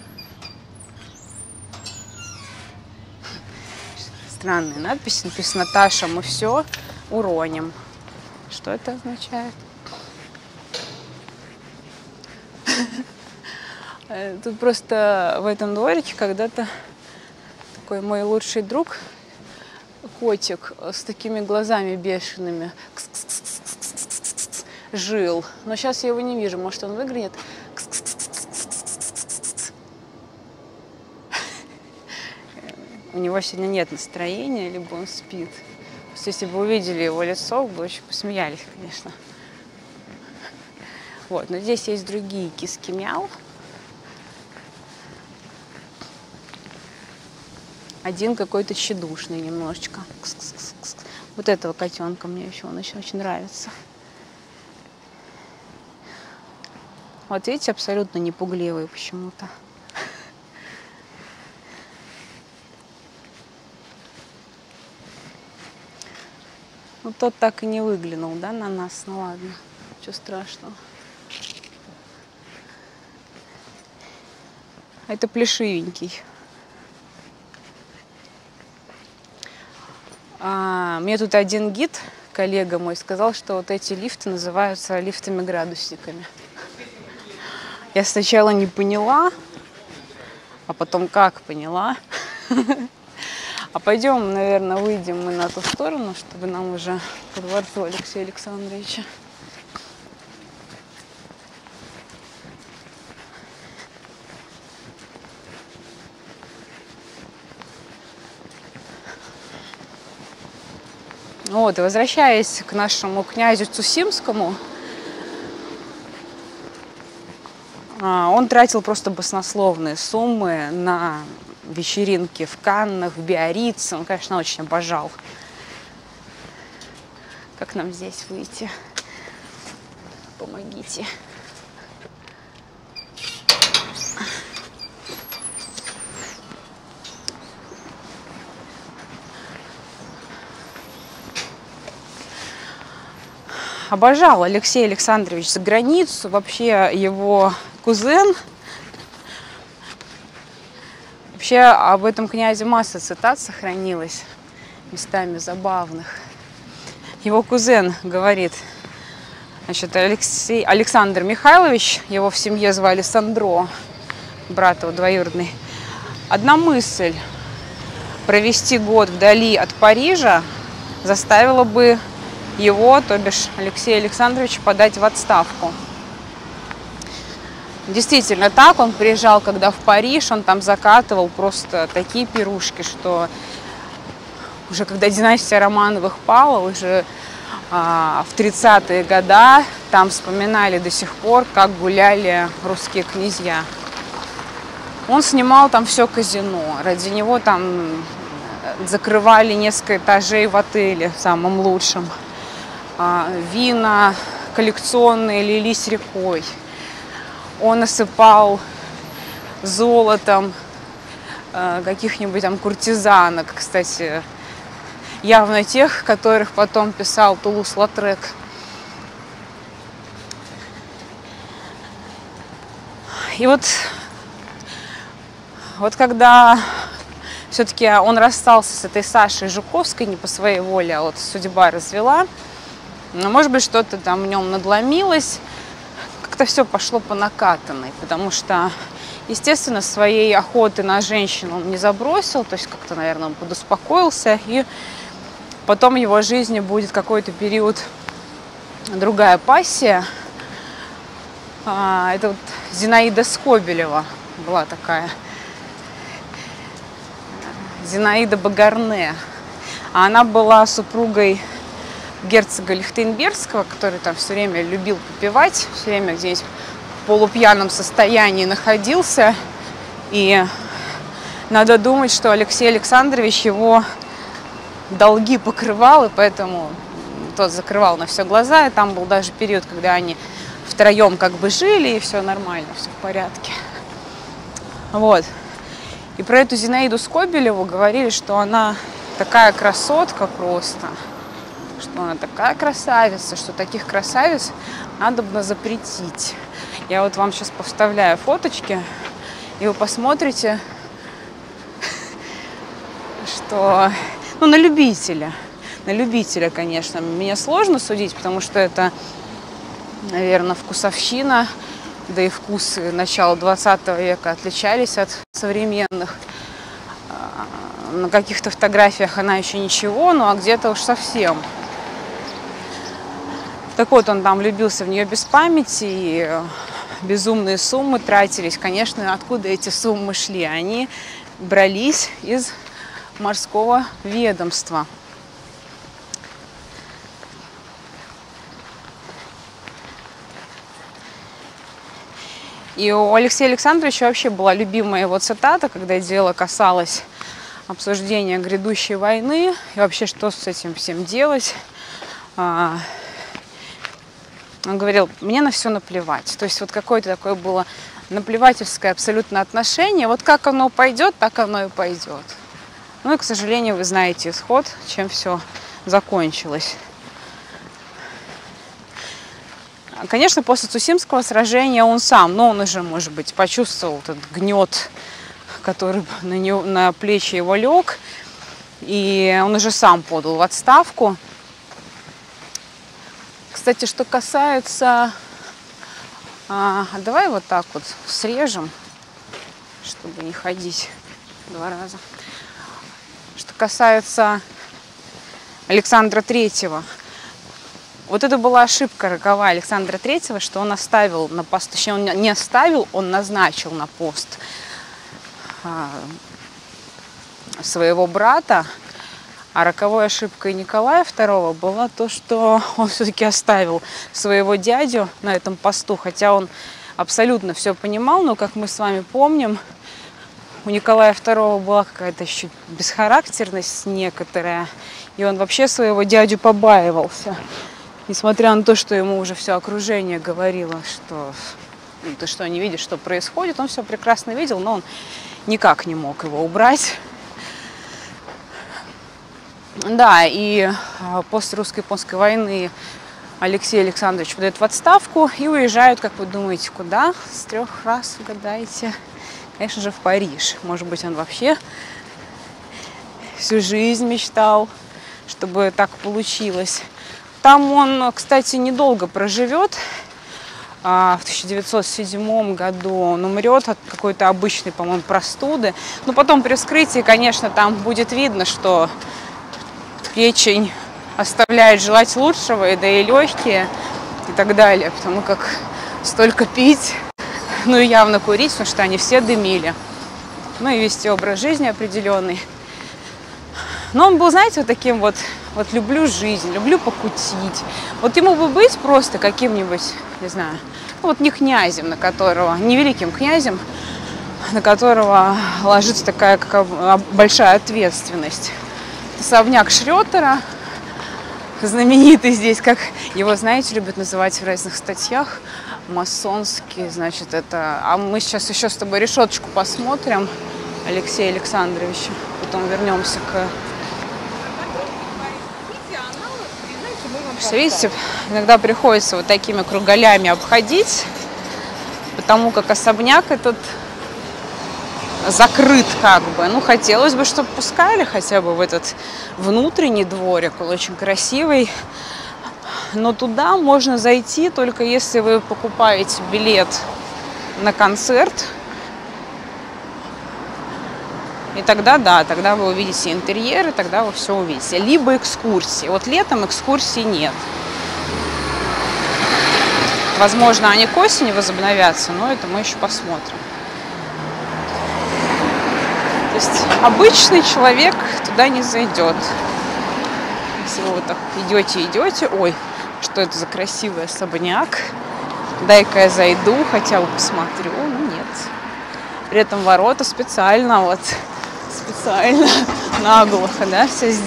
Странные надписи. Написано: «Таша, мы все уроним». Что это означает? Тут просто в этом дворике когда-то такой мой лучший друг, котик с такими глазами бешеными, жил. Но сейчас я его не вижу. Может, он выглянет. У него сегодня нет настроения, либо он спит. Просто если бы увидели его лицо, бы очень посмеялись, конечно. Вот, но здесь есть другие киски-мяу. Один какой-то тщедушный немножечко. Вот этого котенка мне еще он очень нравится. Вот видите, абсолютно непугливый почему-то. Ну, тот так и не выглянул, да, на нас. Ну ладно, ничего страшного. Это плешивенький. Мне тут один гид, коллега мой, сказал, что вот эти лифты называются лифтами-градусниками. Я сначала не поняла, а потом как поняла. А пойдем, наверное, выйдем мы на ту сторону, чтобы нам уже по дворцу Алексея Александровича. Вот, и возвращаясь к нашему князю Цусимскому, он тратил просто баснословные суммы на вечеринки в Каннах, в Биаррице. Он, конечно, очень обожал. Как нам здесь выйти? Помогите. Обожал Алексей Александрович за границу. Вообще его кузен. Вообще об этом князе масса цитат сохранилась, местами забавных. Его кузен говорит, значит, Александр Михайлович, его в семье звали Сандро, брат его двоюродный. Одна мысль провести год вдали от Парижа заставила бы его, то бишь Алексея Александровича, подать в отставку. Действительно так, он приезжал, когда в Париж, он там закатывал просто такие пирушки, что уже когда династия Романовых пала, уже в 30-е годы, там вспоминали до сих пор, как гуляли русские князья. Он снимал там все казино, ради него там закрывали несколько этажей в отеле, самым лучшим. Вина коллекционные лились рекой. Он осыпал золотом каких-нибудь там куртизанок, кстати, явно тех, которых потом писал Тулус-Латрек. И вот когда все-таки он расстался с этой Сашей Жуковской не по своей воле, а вот судьба развела, может быть, что-то там в нем надломилось, как-то все пошло по накатанной, потому что, естественно, своей охоты на женщину он не забросил, то есть как-то, наверное, он подуспокоился, и потом в его жизни будет какой-то период другая пассия. Это вот Зинаида Скобелева была такая, Зинаида Багарне. Она была супругой герцога Лихтенбергского, который там все время любил попивать, все время где-нибудь в полупьяном состоянии находился. И надо думать, что Алексей Александрович его долги покрывал, и поэтому тот закрывал на все глаза. И там был даже период, когда они в втроем как бы жили, и все нормально, все в порядке. Вот. И про эту Зинаиду Скобелеву говорили, что она такая красотка просто, что она такая красавица, что таких красавиц надо бы запретить. Я вот вам сейчас поставляю фоточки, и вы посмотрите, что... Ну, на любителя, конечно. Мне сложно судить, потому что это, наверное, вкусовщина, да и вкусы начала 20 века отличались от современных. На каких-то фотографиях она еще ничего, ну а где-то уж совсем. Так вот, он там влюбился в нее без памяти, и безумные суммы тратились. Конечно, откуда эти суммы шли? Они брались из морского ведомства. И у Алексея Александровича вообще была любимая его цитата, когда дело касалось обсуждения грядущей войны и вообще, что с этим всем делать. Он говорил: мне на все наплевать. То есть вот какое-то такое было наплевательское абсолютно отношение. Вот как оно пойдет, так оно и пойдет. Ну и, к сожалению, вы знаете исход, чем все закончилось. Конечно, после Цусимского сражения он сам, но он уже, может быть, почувствовал этот гнет, который на плечи его лег, и он уже сам подал в отставку. Кстати, что касается... давай вот так вот срежем, чтобы не ходить 2 раза. Что касается Александра Третьего, вот это была ошибка роковая Александра Третьего, что он оставил на пост, точнее, он не оставил, он назначил на пост своего брата. А роковой ошибкой Николая II была то, что он все-таки оставил своего дядю на этом посту, хотя он абсолютно все понимал, но, как мы с вами помним, у Николая II была какая-то еще бесхарактерность некоторая, и он вообще своего дядю побаивался. Несмотря на то, что ему уже все окружение говорило, что ты что, не видишь, что происходит, он все прекрасно видел, но он никак не мог его убрать. Да, и после русско-японской войны Алексей Александрович подает в отставку и уезжают, как вы думаете, куда? С 3 раз угадайте. Конечно же, в Париж. Может быть, он вообще всю жизнь мечтал, чтобы так получилось. Там он, кстати, недолго проживет. В 1907 году он умрет от какой-то обычной, по-моему, простуды. Но потом при вскрытии, конечно, там будет видно, что печень оставляет желать лучшего, да и легкие, и так далее. Потому как столько пить, ну и явно курить, потому что они все дымили. Ну и вести образ жизни определенный. Но он был, знаете, вот таким вот люблю жизнь, люблю покутить. Вот ему бы быть просто каким-нибудь, не знаю, ну вот не князем, на которого, не великим князем, на которого ложится такая большая ответственность. Особняк Шрётера, знаменитый здесь, как его, знаете, любят называть в разных статьях, масонский, значит, это... А мы сейчас еще с тобой решеточку посмотрим Алексея Александровича, потом вернемся к... Видите, иногда приходится вот такими кругалями обходить, потому как особняк этот закрыт как бы. Ну, хотелось бы, чтобы пускали хотя бы в этот внутренний дворик, он очень красивый. Но туда можно зайти только если вы покупаете билет на концерт. И тогда, да, тогда вы увидите интерьеры, тогда вы все увидите. Либо экскурсии. Вот летом экскурсий нет. Возможно, они к осени возобновятся, но это мы еще посмотрим. То есть обычный человек туда не зайдет. Если вы вот так идете, ой, что это за красивый особняк. Дай-ка я зайду, хотя бы посмотрю. Ну, нет. При этом ворота специально наглухо, да, все сделано.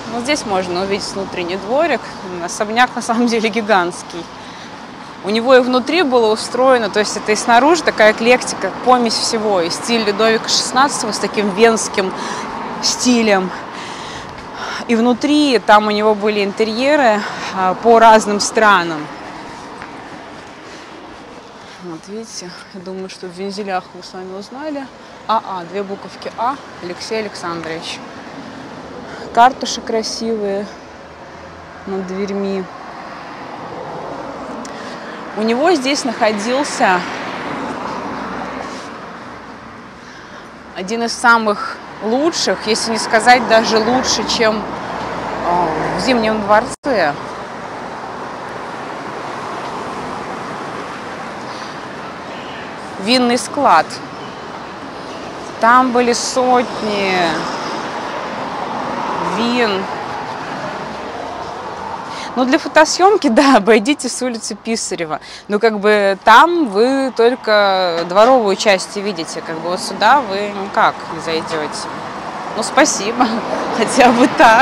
Вот здесь можно увидеть внутренний дворик. Особняк на самом деле гигантский. У него и внутри было устроено, то есть это и снаружи такая эклектика, помесь всего. И стиль Людовика XVI с таким венским стилем. И внутри там у него были интерьеры по разным странам. Вот видите, я думаю, что в вензелях вы с вами узнали. Две буковки А, Алексей Александрович. Картуши красивые над дверьми. У него здесь находился один из самых лучших, если не сказать даже лучше, чем в Зимнем дворце. Винный склад. Там были сотни вин. Ну, для фотосъемки, да, обойдите с улицы Писарева. Но как бы там вы только дворовую часть видите. Как бы вот сюда вы никак не зайдете. Ну, спасибо. Хотя бы так.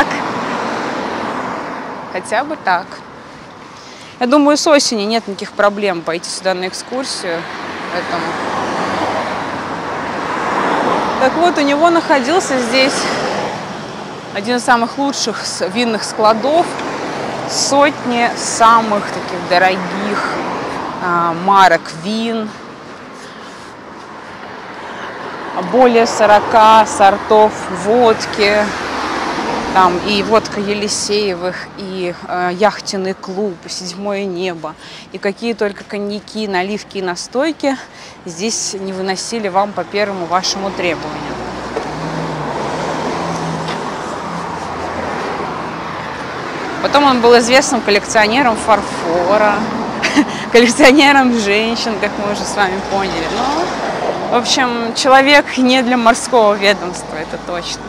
Хотя бы так. Я думаю, с осени нет никаких проблем пойти сюда на экскурсию. Поэтому... Так вот, у него находился здесь один из самых лучших винных складов. Сотни самых таких дорогих марок вин. Более 40 сортов водки. Там и водка Елисеевых, и яхтенный клуб, и Седьмое небо, и какие только коньяки, наливки и настойки здесь не выносили вам по первому вашему требованию. Потом он был известным коллекционером фарфора, коллекционером женщин, как мы уже с вами поняли. Ну, в общем, человек не для морского ведомства, это точно.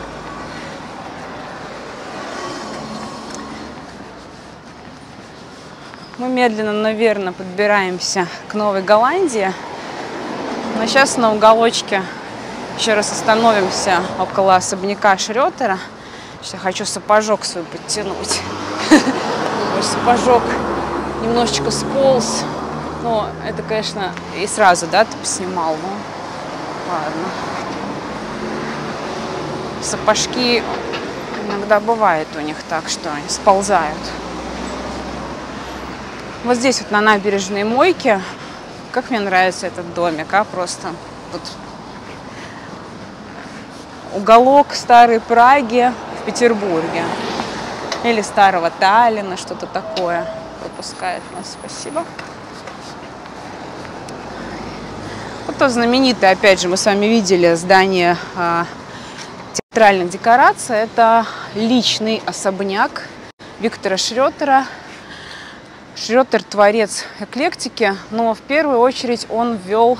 Мы медленно, но верно подбираемся к Новой Голландии. Но сейчас на уголочке еще раз остановимся около особняка Шрётера. Сейчас я хочу сапожок свой подтянуть. Мой сапожок немножечко сполз. Ну, это, конечно, и сразу, да, ты поснимал. Ну, ладно. Сапожки иногда бывает у них так, что они сползают. Вот здесь вот на набережной Мойке, как мне нравится этот домик, просто вот уголок старой Праги в Петербурге или старого Таллина, что-то такое пропускает нас. Спасибо. Вот то знаменитое, опять же, мы с вами видели здание театральной декорации. Это личный особняк Виктора Шрётера. Шрётер – творец эклектики, но в первую очередь он ввел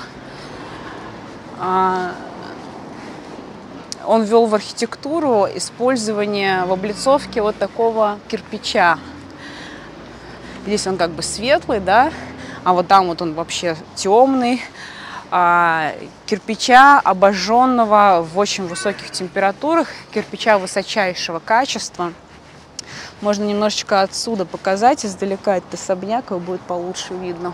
в архитектуру использование в облицовке вот такого кирпича. Здесь он как бы светлый, да, а вот там вот он вообще темный. Кирпича, обожженного в очень высоких температурах, кирпича высочайшего качества. Можно немножечко отсюда показать, издалека этот особняк, его будет получше видно.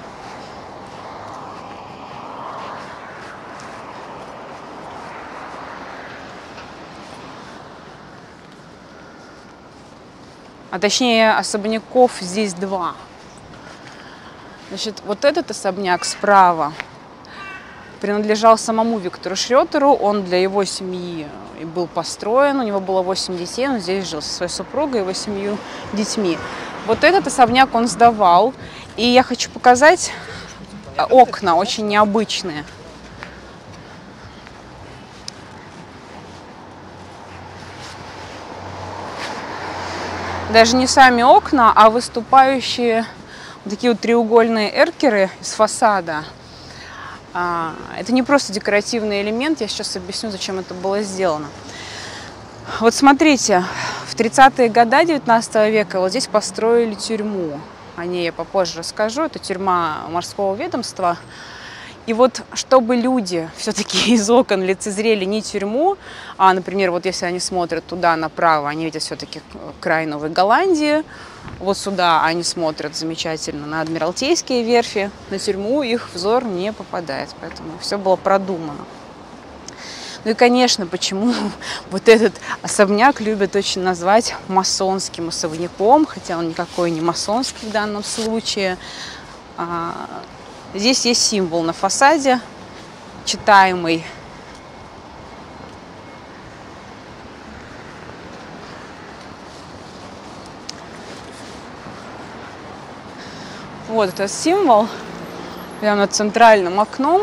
А точнее, особняков здесь два. Значит, вот этот особняк справа принадлежал самому Виктору Шрётеру. Он для его семьи и был построен. У него было 8 детей. Он здесь жил со своей супругой и 8 детьми. Вот этот особняк он сдавал. И я хочу показать окна, очень необычные. Даже не сами окна, а выступающие вот такие вот треугольные эркеры из фасада. Это не просто декоративный элемент, я сейчас объясню, зачем это было сделано. Вот смотрите, в 30-е годы 19 века вот здесь построили тюрьму. О ней я попозже расскажу. Это тюрьма морского ведомства. И вот чтобы люди все-таки из окон лицезрели не тюрьму, а, например, вот если они смотрят туда направо, они видят все-таки край Новой Голландии, вот сюда они смотрят замечательно на Адмиралтейские верфи, на тюрьму их взор не попадает, поэтому все было продумано. Ну и, конечно, почему вот этот особняк любят очень назвать масонским особняком, хотя он никакой не масонский в данном случае. Здесь есть символ на фасаде, читаемый. Вот этот символ, прямо над центральным окном.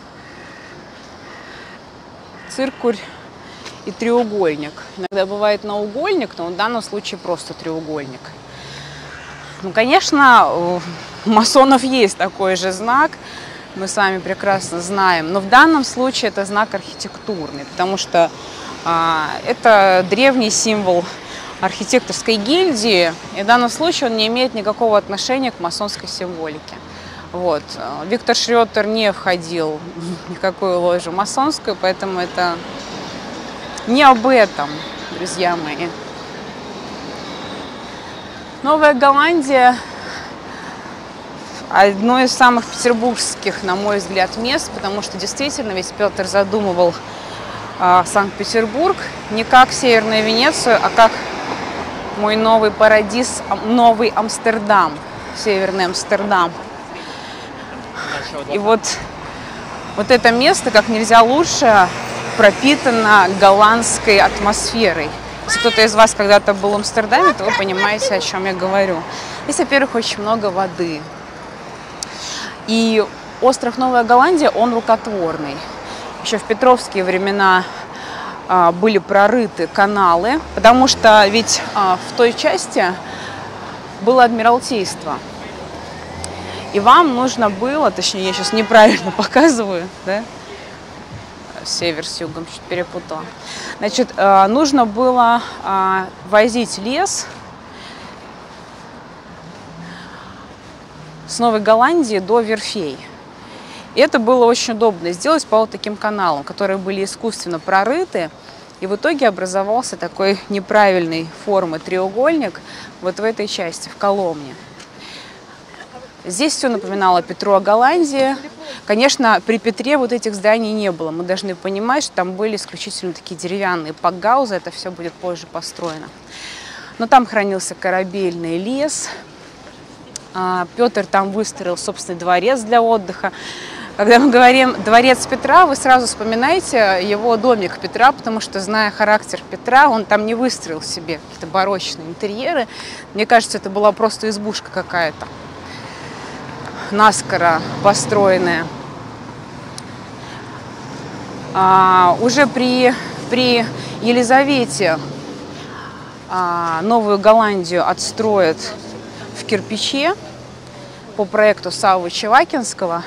Циркуль и треугольник. Иногда бывает наугольник, но в данном случае просто треугольник. Ну, конечно, у масонов есть такой же знак, мы с вами прекрасно знаем, но в данном случае это знак архитектурный, потому что это древний символ архитекторской гильдии, и в данном случае он не имеет никакого отношения к масонской символике. Вот. Виктор Шрёдер не входил в никакую ложу масонскую, поэтому это не об этом, друзья мои. Новая Голландия – одно из самых петербургских, на мой взгляд, мест, потому что действительно ведь Петр задумывал Санкт-Петербург не как Северную Венецию, а как мой новый парадиз, новый Амстердам, Северный Амстердам. И вот это место как нельзя лучше пропитано голландской атмосферой. Если кто-то из вас когда-то был в Амстердаме, то вы понимаете, о чем я говорю. Здесь, во-первых, очень много воды. И остров Новая Голландия, он рукотворный. Еще в петровские времена были прорыты каналы, потому что ведь в той части было Адмиралтейство. И вам нужно было, точнее, я сейчас неправильно показываю, да? Север с югом чуть перепутала. Значит, нужно было возить лес с Новой Голландии до верфей. И это было очень удобно сделать по вот таким каналам, которые были искусственно прорыты. И в итоге образовался такой неправильной формы треугольник вот в этой части, в Коломне. Здесь все напоминало Петру о Голландии. Конечно, при Петре вот этих зданий не было. Мы должны понимать, что там были исключительно такие деревянные пакгаузы. Это все будет позже построено. Но там хранился корабельный лес. Петр там выстроил собственный дворец для отдыха. Когда мы говорим «дворец Петра», вы сразу вспоминаете его домик Петра, потому что, зная характер Петра, он там не выстроил себе какие-то барочные интерьеры. Мне кажется, это была просто избушка какая-то, наскоро построенная. Уже при Елизавете Новую Голландию отстроят в кирпиче по проекту Саввы Чевакинского.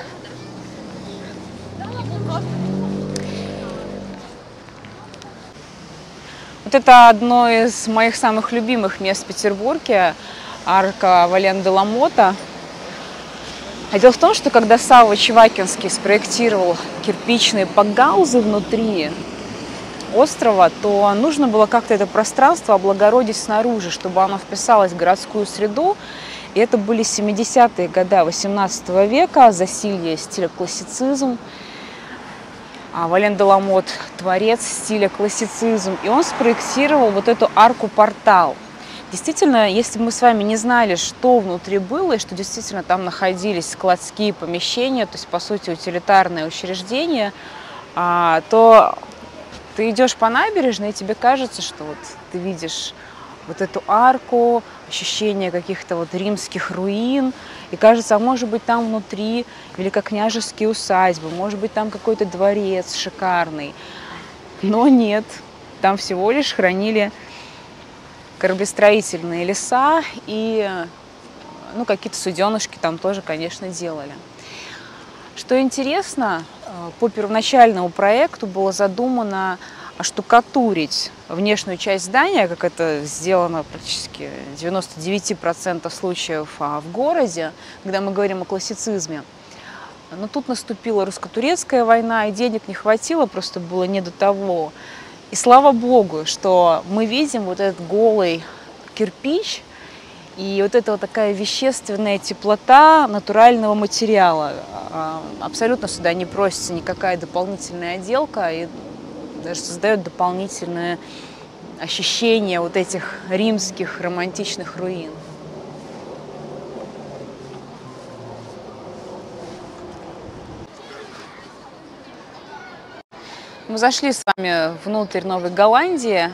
Вот это одно из моих самых любимых мест в Петербурге, арка Вален-де-Ла-Мота. А дело в том, что когда Савва Чевакинский спроектировал кирпичные пакгаузы внутри острова, то нужно было как-то это пространство облагородить снаружи, чтобы оно вписалось в городскую среду. И это были 70-е годы 18 века, засилье стиля классицизм. Вален-де-Ла-Мот – творец стиля классицизм. И он спроектировал вот эту арку-портал. Действительно, если бы мы с вами не знали, что внутри было, и что действительно там находились складские помещения, то есть, по сути, утилитарное учреждение, то ты идешь по набережной, и тебе кажется, что вот ты видишь вот эту арку, ощущение каких-то вот римских руин, и кажется, а может быть там внутри великокняжеские усадьбы, может быть там какой-то дворец шикарный. Но нет, там всего лишь хранили кораблестроительные леса, и какие-то суденышки там тоже, конечно, делали. Что интересно, по первоначальному проекту было задумано оштукатурить внешнюю часть здания, как это сделано практически в 99% случаев в городе, когда мы говорим о классицизме. Но тут наступила русско-турецкая война, и денег не хватило, просто было не до того. И слава богу, что мы видим вот этот голый кирпич и вот эта вот такая вещественная теплота натурального материала. Абсолютно сюда не просится никакая дополнительная отделка, и даже создает дополнительное ощущение вот этих римских романтичных руин. Мы зашли с вами внутрь Новой Голландии,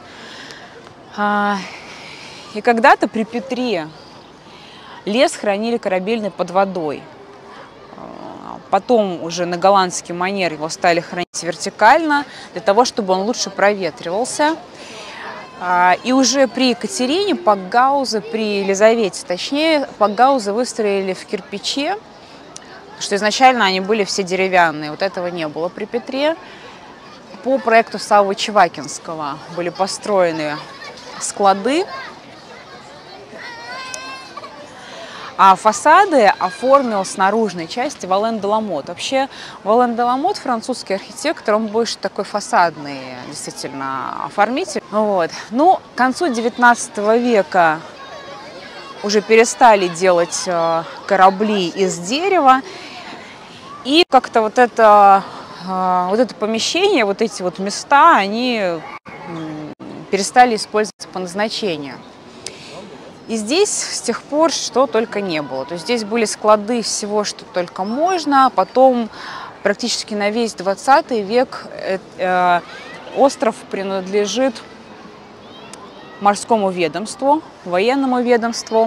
и когда-то при Петре лес хранили корабельный под водой. Потом уже на голландский манер его стали хранить вертикально, для того, чтобы он лучше проветривался. И уже при Екатерине пакгаузы, при Елизавете точнее, пакгаузы выстроили в кирпиче, что изначально они были все деревянные. Вот этого не было при Петре. По проекту Саввы Чевакинского были построены склады, а фасады оформил с наружной части Вален де Ламот. Вообще Вален де Ламот, французский архитектор, он больше такой фасадный действительно оформитель. Вот. Ну, к концу 19 века уже перестали делать корабли из дерева, и как-то вот это помещение, вот эти вот места, они перестали использоваться по назначению. И здесь с тех пор что только не было. То есть здесь были склады всего, что только можно. Потом практически на весь 20 век остров принадлежит морскому ведомству, военному ведомству.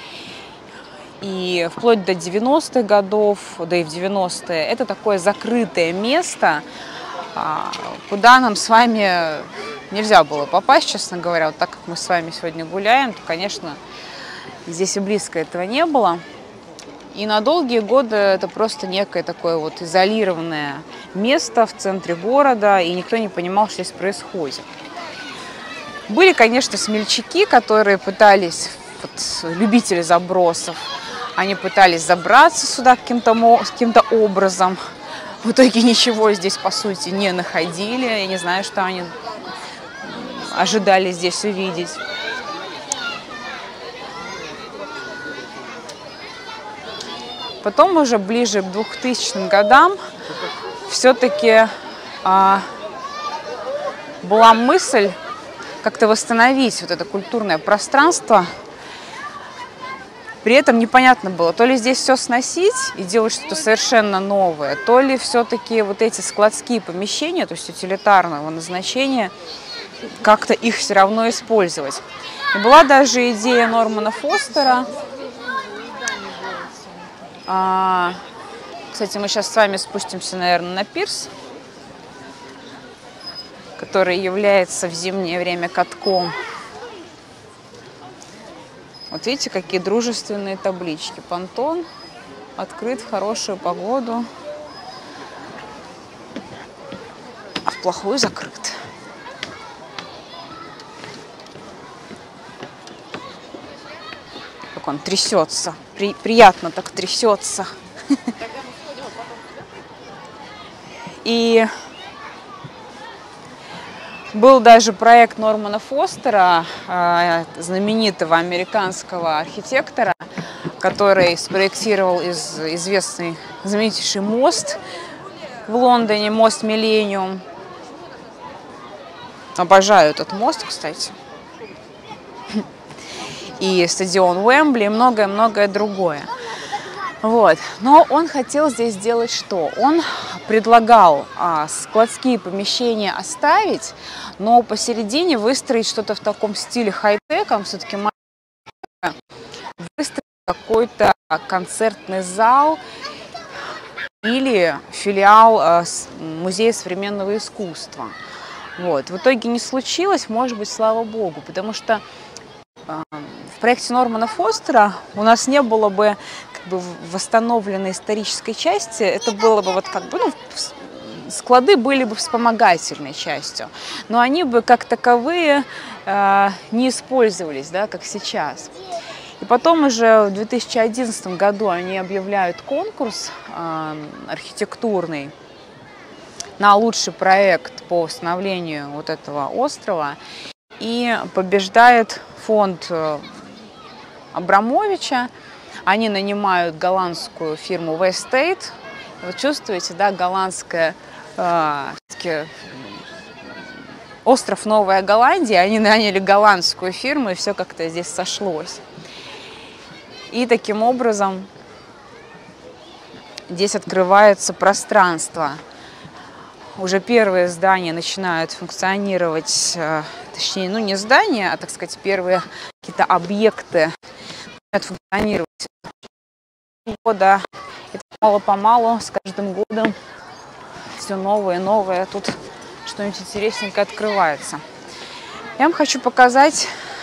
И вплоть до 90-х годов, да и в 90-е, это такое закрытое место, куда нам с вами нельзя было попасть, честно говоря. Вот так как мы с вами сегодня гуляем, то, конечно, здесь и близко этого не было. И на долгие годы это просто некое такое вот изолированное место в центре города, и никто не понимал, что здесь происходит. Были, конечно, смельчаки, которые пытались, вот, любители забросов, они пытались забраться сюда каким-то образом. В итоге ничего здесь, по сути, не находили. Я не знаю, что они ожидали здесь увидеть. Потом уже ближе к 2000 годам все-таки была мысль как-то восстановить вот это культурное пространство. При этом непонятно было, то ли здесь все сносить и делать что-то совершенно новое, то ли все-таки вот эти складские помещения, то есть утилитарного назначения, как-то их все равно использовать. И была даже идея Нормана Фостера. Кстати, мы сейчас с вами спустимся, наверное, на пирс, который является в зимнее время катком. Вот видите, какие дружественные таблички. Понтон открыт в хорошую погоду, а в плохую закрыт. Как он трясется. Приятно так трясется. И был даже проект Нормана Фостера, знаменитого американского архитектора, который спроектировал знаменитейший мост в Лондоне, мост Миллениум. Обожаю этот мост, кстати. И стадион Уэмбли, и многое-многое другое. Вот. Но он хотел здесь сделать что? Он предлагал складские помещения оставить, но посередине выстроить что-то в таком стиле хай-теком, все-таки выстроить какой-то концертный зал или филиал Музея современного искусства. Вот. В итоге не случилось, может быть, слава богу, потому что в проекте Нормана Фостера у нас не было бы восстановленной исторической части, это было бы склады были бы вспомогательной частью, но они бы как таковые не использовались, да, как сейчас. И потом уже в 2011 году они объявляют конкурс архитектурный на лучший проект по восстановлению вот этого острова. И побеждает фонд Абрамовича. Они нанимают голландскую фирму Westate. Вы чувствуете, да, голландская остров Новая Голландия. Они наняли голландскую фирму, и все как-то здесь сошлось. И таким образом здесь открывается пространство. Уже первые здания начинают функционировать, точнее, ну не здания, а, так сказать, первые какие-то объекты начинают функционировать. Года. И мало-помалу, с каждым годом все новое и новое. Тут что-нибудь интересненькое открывается. Я вам хочу показать,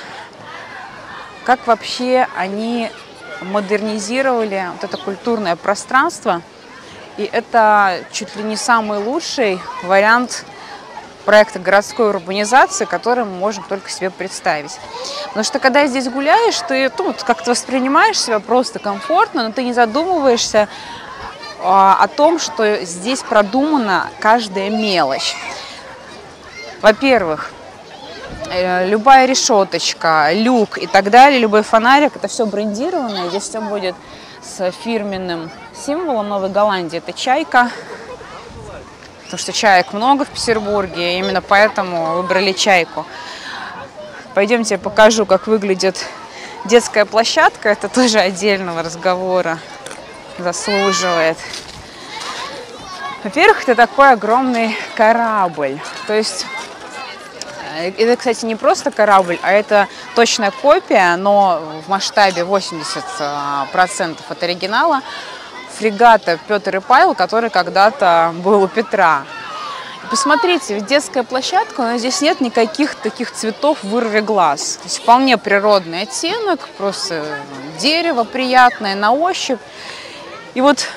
как вообще они модернизировали вот это культурное пространство. И это чуть ли не самый лучший вариант проекта городской урбанизации, который мы можем только себе представить. Потому что когда здесь гуляешь, ты вот как-то воспринимаешь себя просто комфортно, но ты не задумываешься о том, что здесь продумана каждая мелочь. Во-первых, любая решеточка, люк и так далее, любой фонарик, это все брендированное. Здесь все будет с фирменным символом Новой Голландии. Это чайка, потому что чаек много в Петербурге, и именно поэтому выбрали чайку. Пойдемте, я покажу, как выглядит детская площадка. Это тоже отдельного разговора заслуживает. Во-первых, это такой огромный корабль. То есть это, кстати, не просто корабль, а это точная копия, но в масштабе 80% от оригинала фрегата Петр и Павел, который когда-то был у Петра. И посмотрите, детская площадка, но здесь нет никаких таких цветов вырви глаз. То есть вполне природный оттенок, просто дерево приятное на ощупь. И вот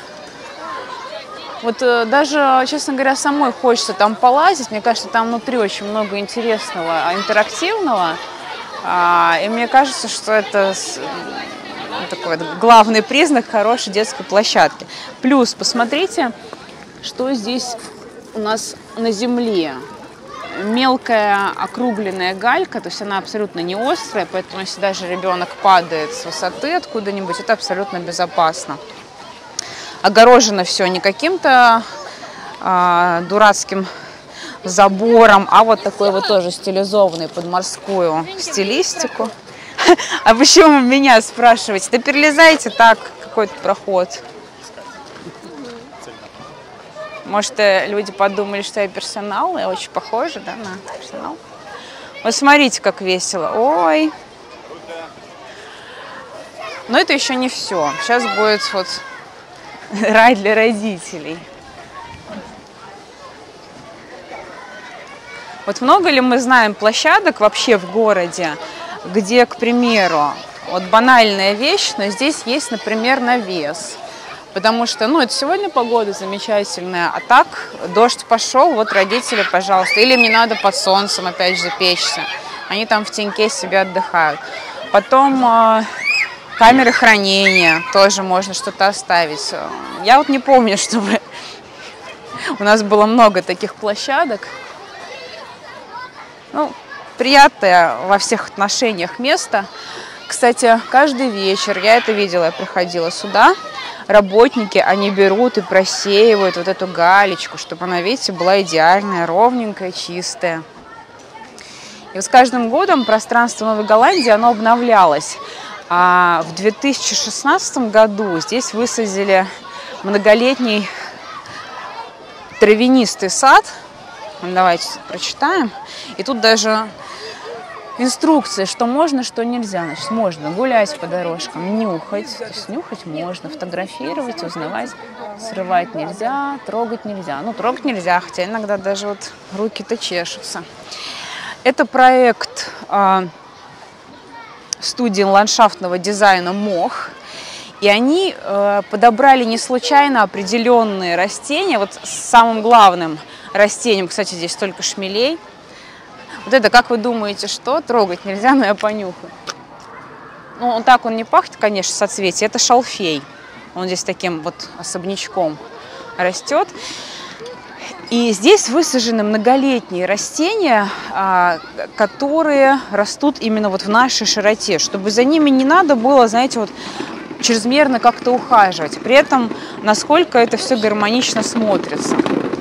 даже, честно говоря, самой хочется там полазить. Мне кажется, там внутри очень много интересного, интерактивного. И мне кажется, что это такой главный признак хорошей детской площадки. Плюс, посмотрите, что здесь у нас на земле. Мелкая округленная галька, то есть она абсолютно не острая, поэтому если даже ребенок падает с высоты откуда-нибудь, это абсолютно безопасно. Огорожено все не каким-то дурацким забором, а вот такой вот тоже стилизованный под морскую стилистику. А почему меня спрашиваете? Да перелезайте так, какой-то проход. Может, люди подумали, что я персонал, я очень похожа, да, на персонал. Вот смотрите, как весело. Ой. Но это еще не все. Сейчас будет вот рай для родителей. Вот много ли мы знаем площадок вообще в городе, где, к примеру, вот банальная вещь, но здесь есть, например, навес. Потому что, это сегодня погода замечательная, а так дождь пошел, вот родители, пожалуйста. Или мне надо под солнцем опять же печься. Они там в теньке себе отдыхают. Потом камеры хранения, тоже можно что-то оставить. Я вот не помню, чтобы у нас было много таких площадок. Приятное во всех отношениях место. Кстати, каждый вечер, я это видела, я приходила сюда, работники, они берут и просеивают вот эту галечку, чтобы она, видите, была идеальная, ровненькая, чистая. И вот с каждым годом пространство Новой Голландии, оно обновлялось. А в 2016 году здесь высадили многолетний травянистый сад. Давайте прочитаем. И тут даже инструкция, что можно, что нельзя. Значит, можно гулять по дорожкам, нюхать. То есть нюхать можно, фотографировать, узнавать. Срывать нельзя, трогать нельзя. Трогать нельзя, хотя иногда даже вот руки-то чешутся. Это проект студии ландшафтного дизайна МОХ. И они подобрали не случайно определенные растения. Вот самым главным растением, кстати, здесь только шмелей. Вот это, как вы думаете, что? Трогать нельзя, но я понюхаю. Ну, так он не пахнет, конечно, соцветие. Это шалфей. Он здесь таким вот особнячком растет. И здесь высажены многолетние растения, которые растут именно вот в нашей широте, чтобы за ними не надо было, знаете, вот чрезмерно как-то ухаживать. При этом, насколько это все гармонично смотрится.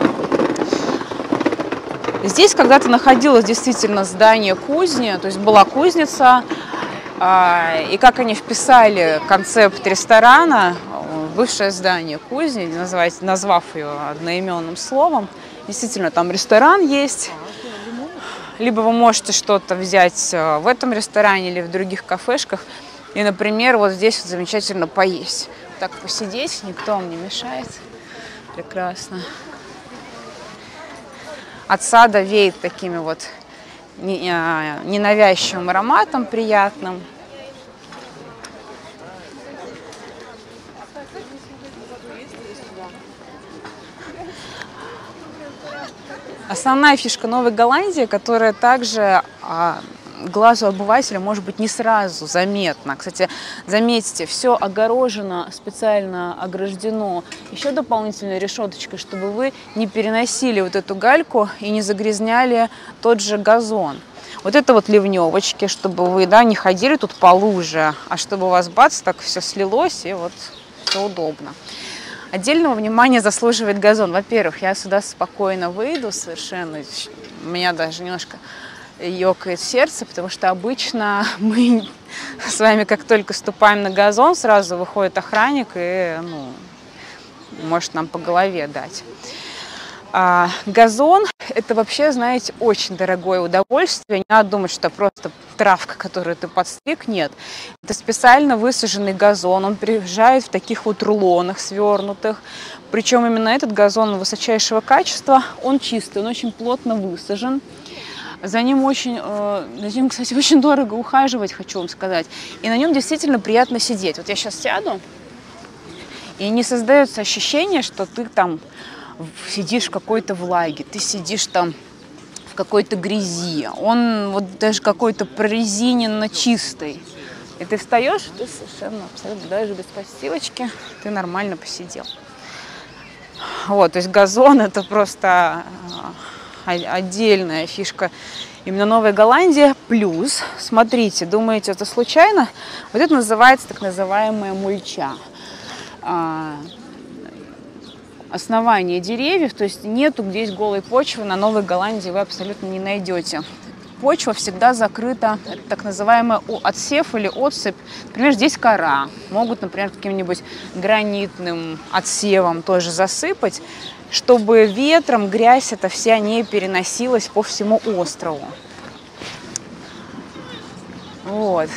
Здесь когда-то находилось действительно здание кузни, то есть была кузница, и как они вписали концепт ресторана, бывшее здание кузни, назвав ее одноименным словом. Действительно, там ресторан есть. Либо вы можете что-то взять в этом ресторане или в других кафешках. И, например, вот здесь вот замечательно поесть. Так посидеть, никто вам не мешает. Прекрасно. От сада веет такими вот ненавязчивым ароматом приятным. Основная фишка Новой Голландии, которая также глазу обывателя может быть не сразу заметна. Кстати, заметьте, все огорожено, специально ограждено еще дополнительной решеточкой, чтобы вы не переносили вот эту гальку и не загрязняли тот же газон. Вот это вот ливневочки, чтобы вы, да, не ходили тут по луже, а чтобы у вас бац, так все слилось и вот все удобно. Отдельного внимания заслуживает газон. Во-первых, я сюда спокойно выйду совершенно. У меня даже немножко ёкает сердце, потому что обычно мы с вами, как только ступаем на газон, сразу выходит охранник и, ну, может нам по голове дать. Газон – это вообще, знаете, очень дорогое удовольствие. Не надо думать, что это просто травка, которую ты подстриг. Нет. Это специально высаженный газон. Он приезжает в таких вот рулонах свернутых. Причем именно этот газон высочайшего качества. Он чистый, он очень плотно высажен. За ним, кстати, очень дорого ухаживать, хочу вам сказать. И на нем действительно приятно сидеть. Вот я сейчас сяду, и не создается ощущение, что ты там сидишь в какой-то влаге, ты сидишь там в какой-то грязи. Он вот даже какой-то прорезиненно чистый. И ты встаешь, ты совершенно, абсолютно, даже без подстилочки, ты нормально посидел. Вот, то есть газон – это просто отдельная фишка именно Новой Голландии. Плюс, смотрите, думаете, это случайно? Вот это называется так называемая мульча. Основание деревьев, то есть нету здесь голой почвы, на Новой Голландии вы абсолютно не найдете. Почва всегда закрыта, это так называемый отсев или отсыпь. Например, здесь кора. Могут, например, каким-нибудь гранитным отсевом тоже засыпать, чтобы ветром грязь эта вся не переносилась по всему острову. Вот.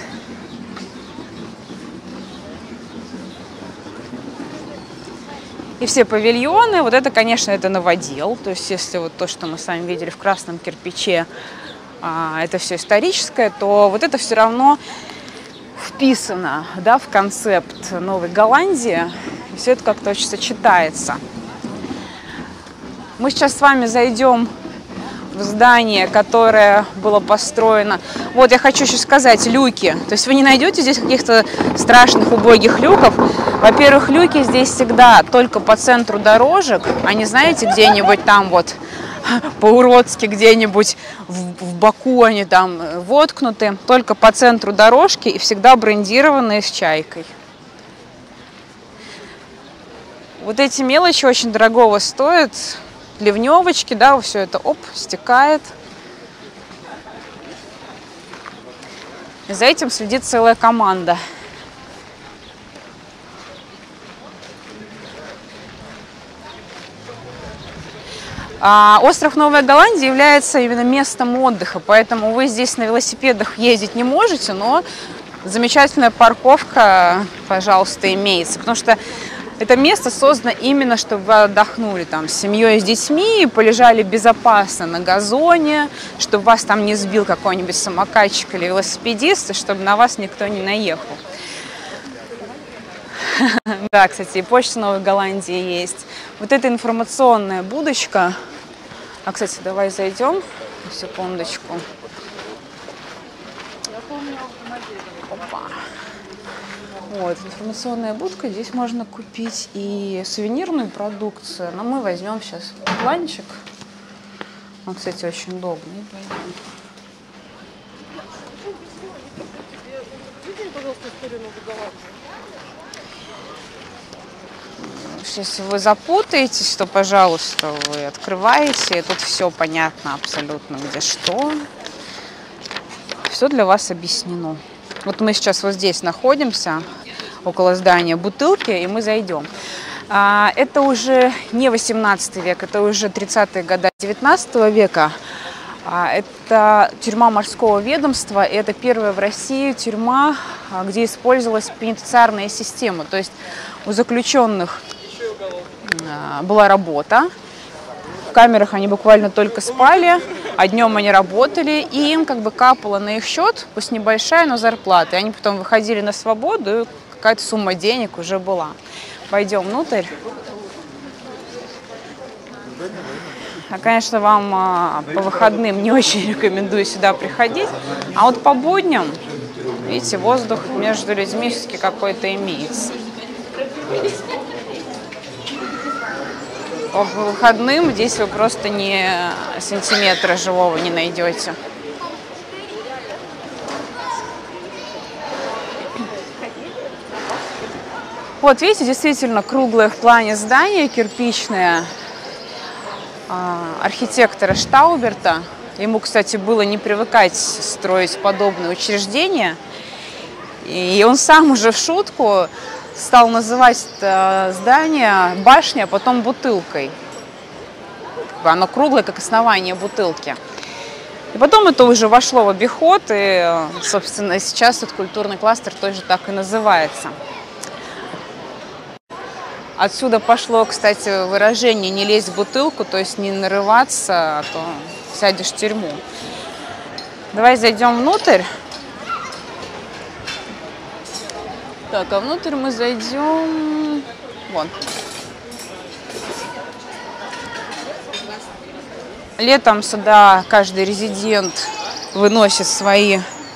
И все павильоны, вот это, конечно, это новодел. То есть, если вот то, что мы с вами видели в красном кирпиче, это все историческое, то вот это все равно вписано, да, в концепт Новой Голландии. И все это как-то очень сочетается. Мы сейчас с вами зайдем в здание, которое было построено. Вот я хочу еще сказать, люки. То есть вы не найдете здесь каких-то страшных убогих люков. Во-первых, люки здесь всегда только по центру дорожек, а не, знаете, где-нибудь там вот по-уродски где-нибудь в боку они там воткнуты, только по центру дорожки и всегда брендированные с чайкой. Вот эти мелочи очень дорогого стоят. Ливневочки, да, все это, оп, стекает. И за этим следит целая команда. Остров Новая Голландия является именно местом отдыха, поэтому вы здесь на велосипедах ездить не можете, но замечательная парковка, пожалуйста, имеется, потому что это место создано именно, чтобы вы отдохнули там с семьей, с детьми, полежали безопасно на газоне, чтобы вас там не сбил какой-нибудь самокатчик или велосипедист, и чтобы на вас никто не наехал. Да, кстати, и почта Новой Голландии есть. Вот эта информационная будочка. Кстати, давай зайдем. Секундочку. Опа. Вот, информационная будка. Здесь можно купить и сувенирную продукцию, но мы возьмем сейчас планчик. Он, кстати, очень удобный. Пойдем. Если вы запутаетесь, то, пожалуйста, вы открываете, и тут все понятно абсолютно, где что. Все для вас объяснено. Вот мы сейчас вот здесь находимся, около здания Бутылки, и мы зайдем. Это уже не 18 век, это уже 30-е годы 19 века. Это тюрьма морского ведомства, и это первая в России тюрьма, где использовалась пенитенциарная система. То есть у заключенных была работа, в камерах они буквально только спали, а днем они работали, и им как бы капала на их счет, пусть небольшая, но зарплата. И они потом выходили на свободу, и какая-то сумма денег уже была. Пойдем внутрь. Конечно, вам по выходным не очень рекомендую сюда приходить, а вот по будням, видите, воздух между людьми все-таки какой-то имеется. По выходным здесь вы просто ни сантиметра живого не найдете. Вот, видите, действительно круглое в плане здание, кирпичное, архитектора Штауберта. Ему, кстати, было не привыкать строить подобные учреждения. И он сам уже в шутку стал называть здание башней, а потом бутылкой. Оно круглое, как основание бутылки. И потом это уже вошло в обиход, и, собственно, сейчас этот культурный кластер тоже так и называется. Отсюда пошло, кстати, выражение «не лезть в бутылку», то есть не нарываться, а то сядешь в тюрьму. Давай зайдем внутрь. Так, а внутрь мы зайдем... Вон. Летом сюда каждый резидент выносит свои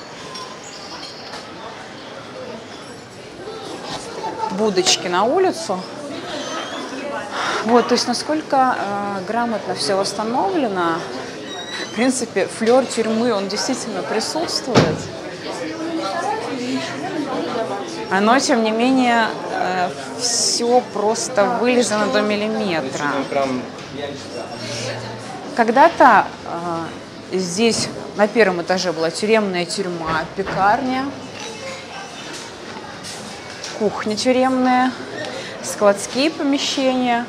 будочки на улицу. Вот, то есть насколько грамотно все восстановлено. В принципе, флер тюрьмы, он действительно присутствует. Но, тем не менее, все просто вылизано до миллиметра. Когда-то здесь на первом этаже была тюремная тюрьма, пекарня, кухня тюремная, складские помещения.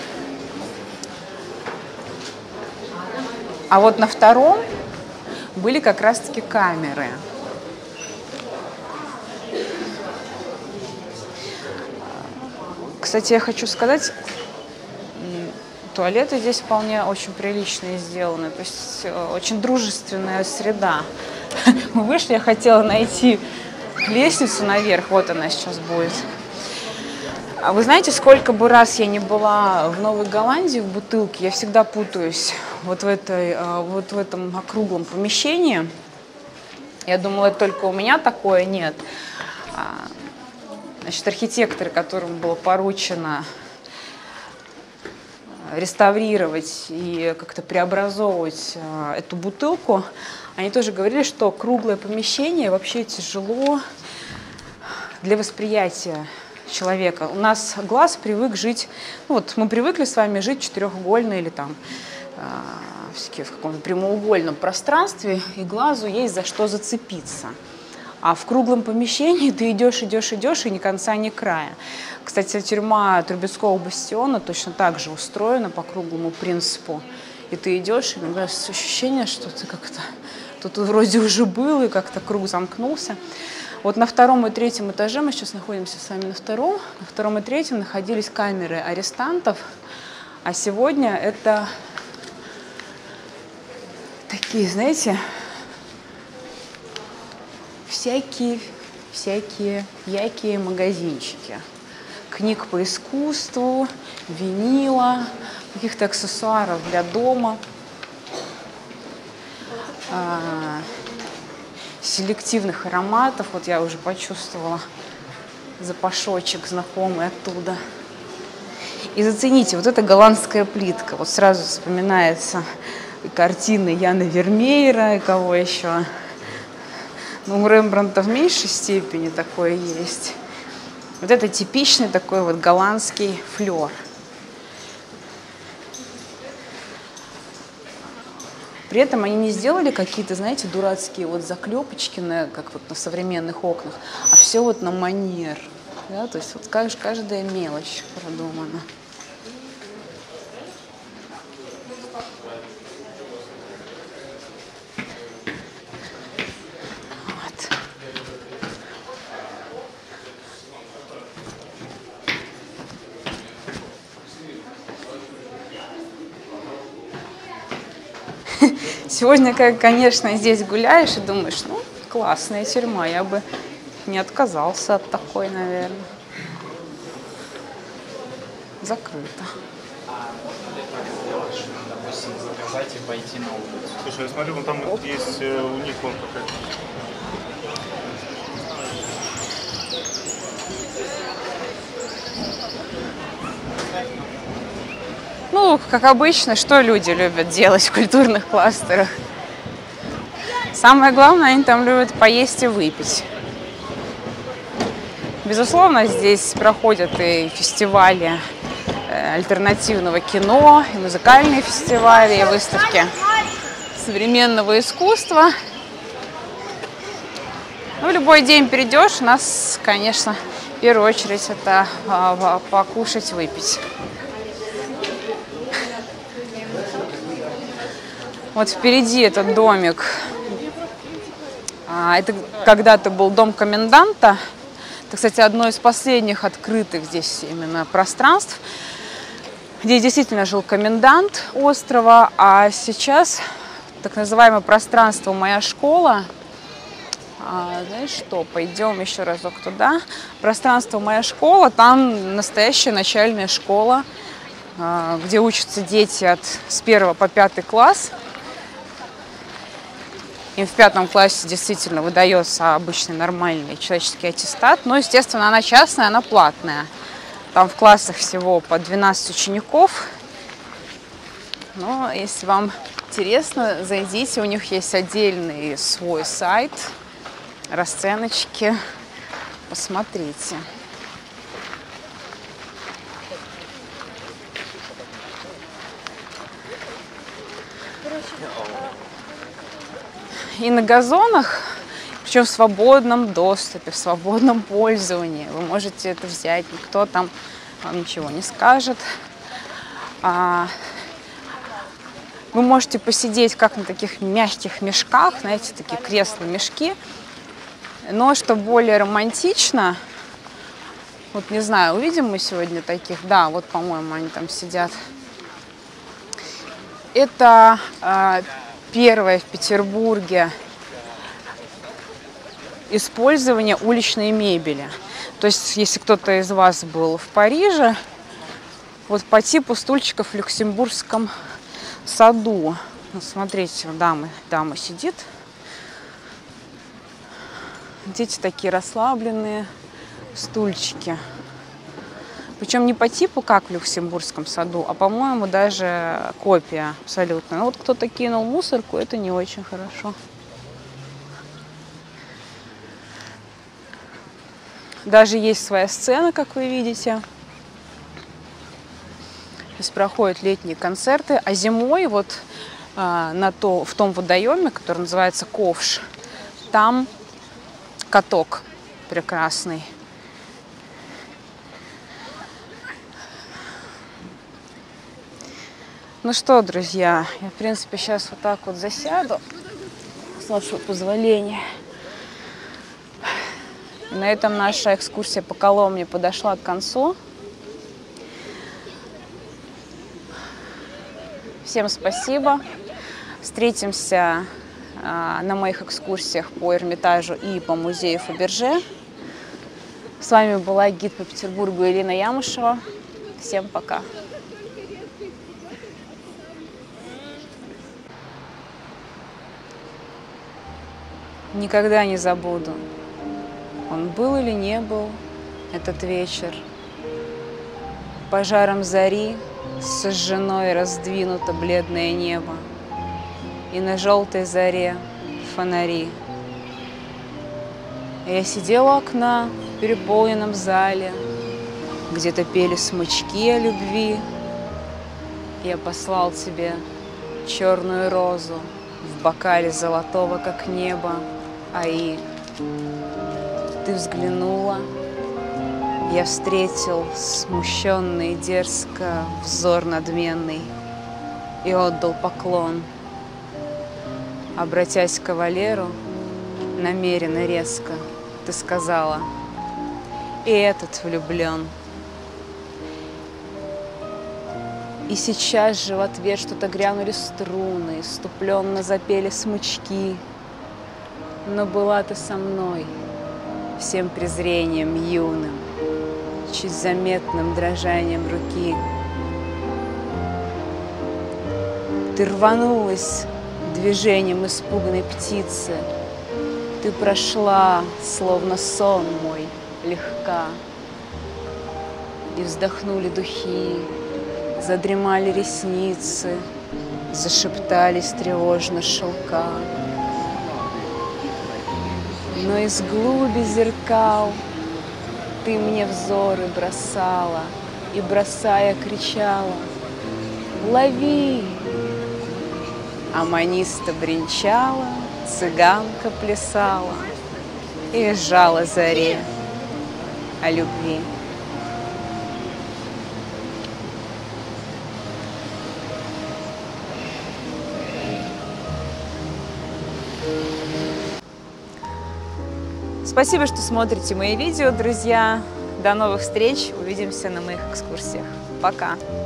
А вот на втором были как раз-таки камеры. Кстати, я хочу сказать, туалеты здесь вполне очень приличные сделаны, то есть очень дружественная среда. Мы вышли, я хотела найти лестницу наверх, вот она сейчас будет. А вы знаете, сколько бы раз я не была в Новой Голландии, в Бутылке, я всегда путаюсь вот в этом округлом помещении. Я думала, это только у меня такое, нет. Значит, архитекторы, которым было поручено реставрировать и как-то преобразовывать эту бутылку, они тоже говорили, что круглое помещение вообще тяжело для восприятия человека. У нас глаз привык жить, ну вот мы привыкли с вами жить четырехугольно или там в каком-то прямоугольном пространстве, и глазу есть за что зацепиться. А в круглом помещении ты идешь, и ни конца, ни края. Кстати, тюрьма Трубецкого бастиона точно так же устроена по круглому принципу. И ты идешь, и иногда ощущение, что ты как-то тут вроде уже был, и как-то круг замкнулся. Вот на втором и третьем этаже, мы сейчас находимся с вами на втором и третьем находились камеры арестантов, а сегодня это такие, знаете, всякие магазинчики. Книг по искусству, винила, каких-то аксессуаров для дома. селективных ароматов. Вот я уже почувствовала запашочек знакомый оттуда. И зацените, вот эта голландская плитка. Вот сразу вспоминается и картины Яна Вермеера, и кого еще. Ну, у Рембрандта в меньшей степени такое есть. Вот это типичный такой вот голландский флёр. При этом они не сделали какие-то, знаете, дурацкие вот заклепочки, как вот на современных окнах, а все вот на манер. Да? То есть вот каждая мелочь продумана. Сегодня, конечно, здесь гуляешь и думаешь, ну, классная тюрьма, я бы не отказался от такой, наверное. Закрыто. Допустим, заказать и пойти на улицу. Слушай, я смотрю, вон там есть у них вон какая-то. Ну, как обычно, что люди любят делать в культурных кластерах? Самое главное, они там любят поесть и выпить. Безусловно, здесь проходят и фестивали альтернативного кино, и музыкальные фестивали, и выставки современного искусства. Ну, любой день придешь, у нас, конечно, в первую очередь это покушать, выпить. Вот впереди этот домик. Это когда-то был дом коменданта. Это, кстати, одно из последних открытых здесь именно пространств, где действительно жил комендант острова. А сейчас так называемое пространство «Моя школа». Знаешь что, пойдем еще разок туда. Пространство «Моя школа», там настоящая начальная школа, где учатся дети с 1 по 5 класс. Им в 5 классе действительно выдается обычный нормальный человеческий аттестат. Но, естественно, она частная, она платная. Там в классах всего по 12 учеников. Но если вам интересно, зайдите. У них есть отдельный свой сайт, расценочки. Посмотрите. И на газонах, причем в свободном доступе, в свободном пользовании, вы можете это взять, никто там вам ничего не скажет. Вы можете посидеть как на таких мягких мешках, знаете, такие кресла-мешки, но что более романтично, вот не знаю, увидим мы сегодня таких, да, вот, по-моему, они там сидят. Это первое в Петербурге использование уличной мебели. То есть, если кто-то из вас был в Париже, вот по типу стульчиков в Люксембургском саду. Вот смотрите, дама сидит. Дети такие расслабленные, стульчики. Причем не по типу, как в Люксембургском саду, а, по-моему, даже копия абсолютно. Ну, вот кто-то кинул мусорку, это не очень хорошо. Даже есть своя сцена, как вы видите. Здесь проходят летние концерты, а зимой вот в том водоеме, который называется Ковш, там каток прекрасный. Ну что, друзья, я, в принципе, сейчас вот так вот засяду, с вашего позволения. И на этом наша экскурсия по Коломне подошла к концу. Всем спасибо. Встретимся на моих экскурсиях по Эрмитажу и по музею Фаберже. С вами была гид по Петербургу Ирина Ямушева. Всем пока. Никогда не забуду, он был или не был этот вечер. Пожаром зари сожжено и раздвинуто бледное небо, и на желтой заре фонари. Я сидела у окна в переполненном зале, где-то пели смычки о любви. Я послал тебе черную розу в бокале золотого, как небо, аи. Ты взглянула, я встретил смущенный, дерзко взор надменный и отдал поклон. Обратясь к кавалеру, намеренно резко ты сказала: и этот влюблен. И сейчас же в ответ что-то грянули струны, иступленно запели смычки. Но была ты со мной, всем презрением юным, чуть заметным дрожанием руки. Ты рванулась движением испуганной птицы, ты прошла, словно сон мой, легка. И вздохнули духи, задремали ресницы, зашептались тревожно шелка. Но из глуби зеркал ты мне взоры бросала и, бросая, кричала: лови! Аманиста бренчала, цыганка плясала и визжала заре о любви. Спасибо, что смотрите мои видео, друзья. До новых встреч. Увидимся на моих экскурсиях. Пока.